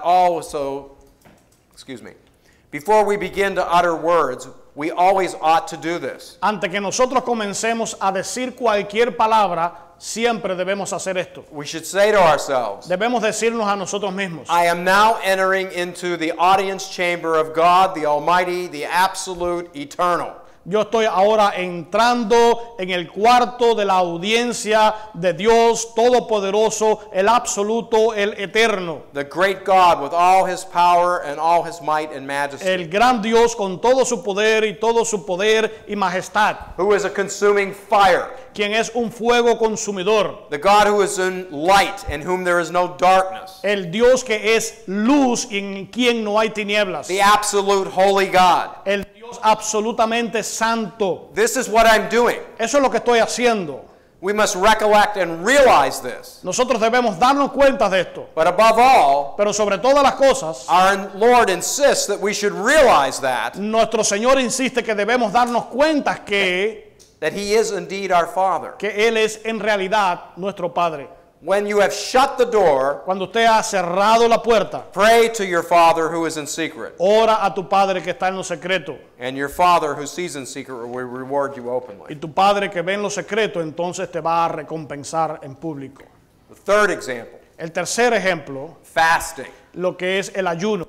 before we begin to utter words, we always ought to do this. Antes que nosotros comencemos a decir cualquier palabra, siempre debemos hacer esto. We should say to ourselves, Debemos decirnos a nosotros mismos: I am now entering into the audience chamber of God, the Almighty, the Absolute, Eternal. Yo estoy ahora entrando en el cuarto de la audiencia de Dios Todopoderoso, el absoluto, el eterno. The great God with all his power and all his might and majesty. El gran Dios con todo su poder y todo su poder y majestad. Who is a consuming fire. Quien es un fuego consumidor. The God who is in light, in whom there is no darkness. El Dios que es luz y en quien no hay tinieblas. The absolute holy God. El Dios absolutamente santo. This is what I'm doing. Eso es lo que estoy haciendo. We must recollect and realize this. Nosotros debemos darnos cuenta de esto. But above all, Pero sobre todas las cosas, our Lord insists that we should realize that nuestro Señor insiste que debemos darnos cuenta que He is indeed our Father. Él es en realidad nuestro Padre. When you have shut the door, Cuando usted ha cerrado la puerta, pray to your Father who is in secret, ora a tu Padre que está en lo secreto. and your Father who sees in secret will reward you Y openly. tu Padre que ve en lo secreto, entonces te va a recompensar en público. The third example, El tercer ejemplo, fasting. lo que es el ayuno.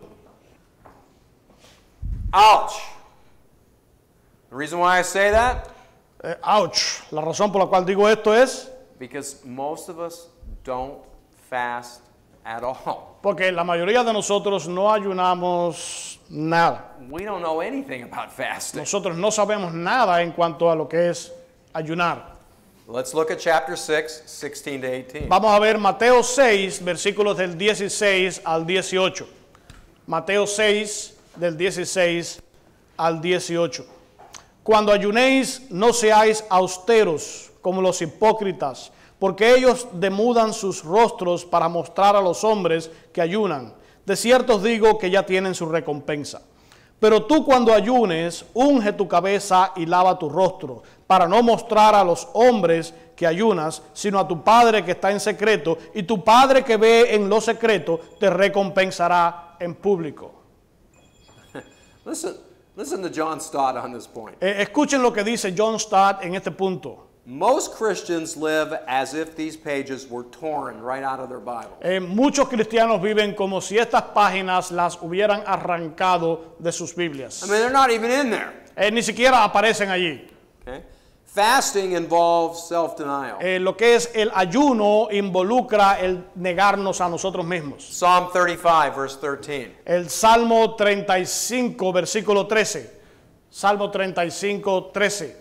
Ouch. The reason why I say that? Ouch. La razón por la cual digo esto es Because most of us don't fast at all. porque la mayoría de nosotros no ayunamos nada. We don't know anything about fasting. Nosotros no sabemos nada en cuanto a lo que es ayunar. Let's look at chapter 6, 16 to 18. Vamos a ver Mateo 6, versículos del 16 al 18. Mateo 6, del 16 al 18. Cuando ayunéis, no seáis austeros como los hipócritas, porque ellos demudan sus rostros para mostrar a los hombres que ayunan. De cierto os digo que ya tienen su recompensa. Pero tú cuando ayunes, unge tu cabeza y lava tu rostro, para no mostrar a los hombres que ayunas, sino a tu Padre que está en secreto, y tu Padre que ve en lo secreto te recompensará en público. Listen to John Stott on this point. Escuchen lo que dice John Stott en este punto. Most Christians live as if these pages were torn right out of their Bible. Muchos cristianos viven como si estas páginas las hubieran arrancado de sus Biblias. I mean, they're not even in there. Ni siquiera aparecen allí. Okay? Fasting involves self-denial. Lo que es el ayuno involucra el negarnos a nosotros mismos. Psalm 35, verse 13. El Salmo 35, versículo 13. Salmo 35, 13.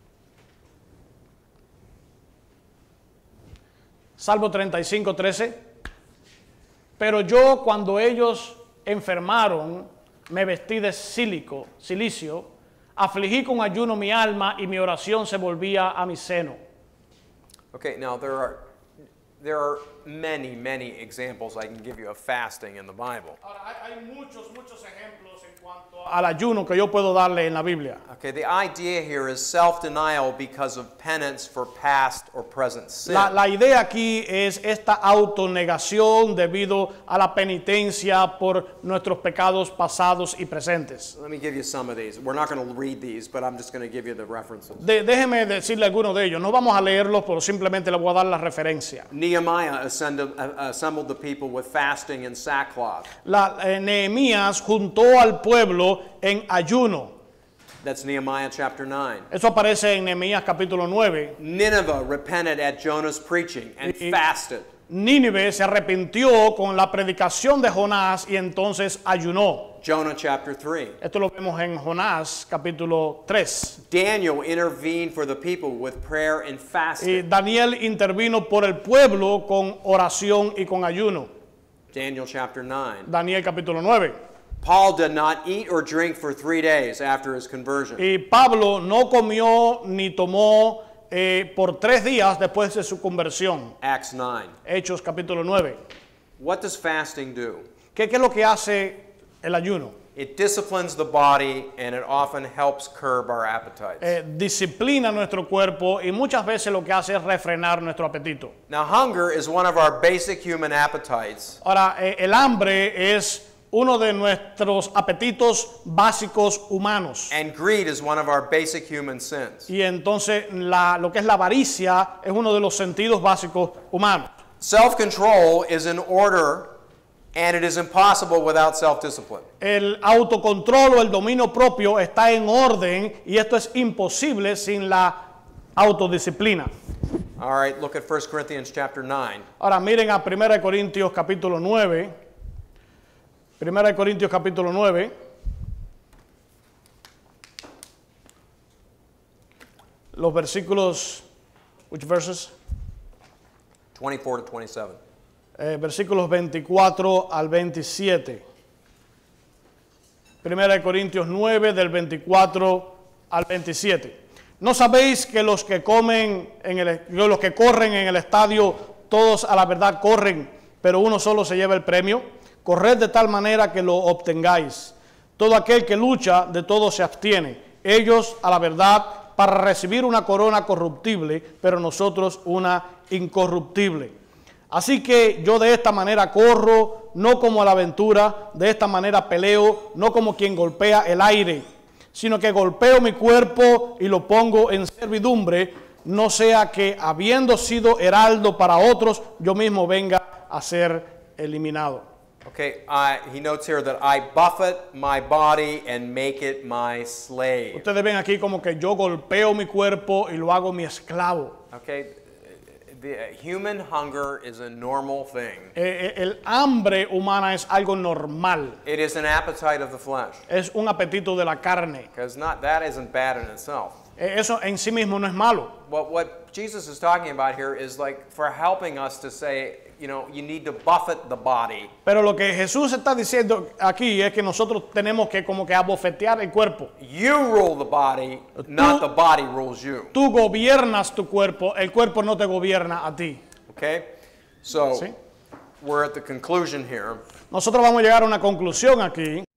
Salmo 35, 13. Pero yo cuando ellos enfermaron, me vestí de silicio, afligí con ayuno mi alma y mi oración se volvía a mi seno. Okay, now there are many examples I can give you of fasting in the Bible. Ahora, hay muchos ejemplos en cuanto al ayuno que yo puedo darle en la Biblia. Okay, the idea here is self-denial because of penance for past or present sin. La idea aquí es esta autonegación debido a la penitencia por nuestros pecados pasados y presentes. Let me give you some of these. We're not going to read these, but I'm just going to give you the references. Déjeme decirle algunos de ellos. No vamos a leerlos, pero simplemente le voy a dar la referencia. Nehemiah assembled the people with fasting and sackcloth. Nehemías juntó al pueblo en ayuno. That's Nehemiah chapter 9. Eso aparece en Nehemías capítulo 9. Nineveh repented at Jonah's preaching and fasted. Nínive se arrepintió con la predicación de Jonás y entonces ayunó. Jonah chapter 3. Esto lo vemos en Jonás capítulo 3. Daniel intervened for the people with prayer and Y fasting. Daniel intervino por el pueblo con oración y con ayuno. Daniel chapter 9. Daniel capítulo 9. Paul did not eat or drink for 3 days after his conversion. Y Pablo no comió ni tomó por 3 días después de su conversión. Acts 9. Hechos capítulo 9. What does fasting do? ¿Qué es lo que hace el ayuno? It disciplines the body and it often helps curb our appetites. Disciplina nuestro cuerpo y muchas veces lo que hace es refrenar nuestro apetito. Now, hunger is one of our basic human appetites. Ahora, el hambre es uno de nuestros apetitos básicos humanos. And greed is one of our basic human sins. Y entonces lo que es la avaricia es uno de los sentidos básicos humanos. Self-control is in order And it is impossible without self-discipline. El autocontrol o el dominio propio está en orden y esto es imposible sin la autodisciplina. All right, look at 1 Corinthians chapter 9. Ahora miren a 1 Corintios capítulo 9. 1 Corintios capítulo 9. Los versículos, which verses? 24 to 27. Versículos 24 al 27. 1 Corintios 9 del 24 al 27. ¿No sabéis que los que corren en el estadio, todos a la verdad corren, pero uno solo se lleva el premio? Corred de tal manera que lo obtengáis. Todo aquel que lucha, de todo se abstiene. Ellos a la verdad para recibir una corona corruptible, pero nosotros una incorruptible. Así que yo de esta manera corro, no como a la aventura, de esta manera peleo, no como quien golpea el aire, sino que golpeo mi cuerpo y lo pongo en servidumbre, no sea que habiendo sido heraldo para otros, yo mismo venga a ser eliminado. Okay, he notes here that I buffet my body and make it my slave. Ustedes ven aquí como que yo golpeo mi cuerpo y lo hago mi esclavo. Okay, the human hunger is a normal thing. El hambre humana es algo normal. It is an appetite of the flesh. Es un apetito de la carne. Because that isn't bad in itself. Eso en sí mismo no es malo. What Jesus is talking about here is like for helping us to say, you know, you need to buffet the body. Pero lo que Jesús está diciendo aquí es que nosotros tenemos que como que abofetear el cuerpo. You rule the body, not the body rules you. Tú gobiernas tu cuerpo, el cuerpo no te gobierna a ti. Okay? So, ¿Sí? we're at the conclusion here. Nosotros vamos a llegar a una conclusión aquí.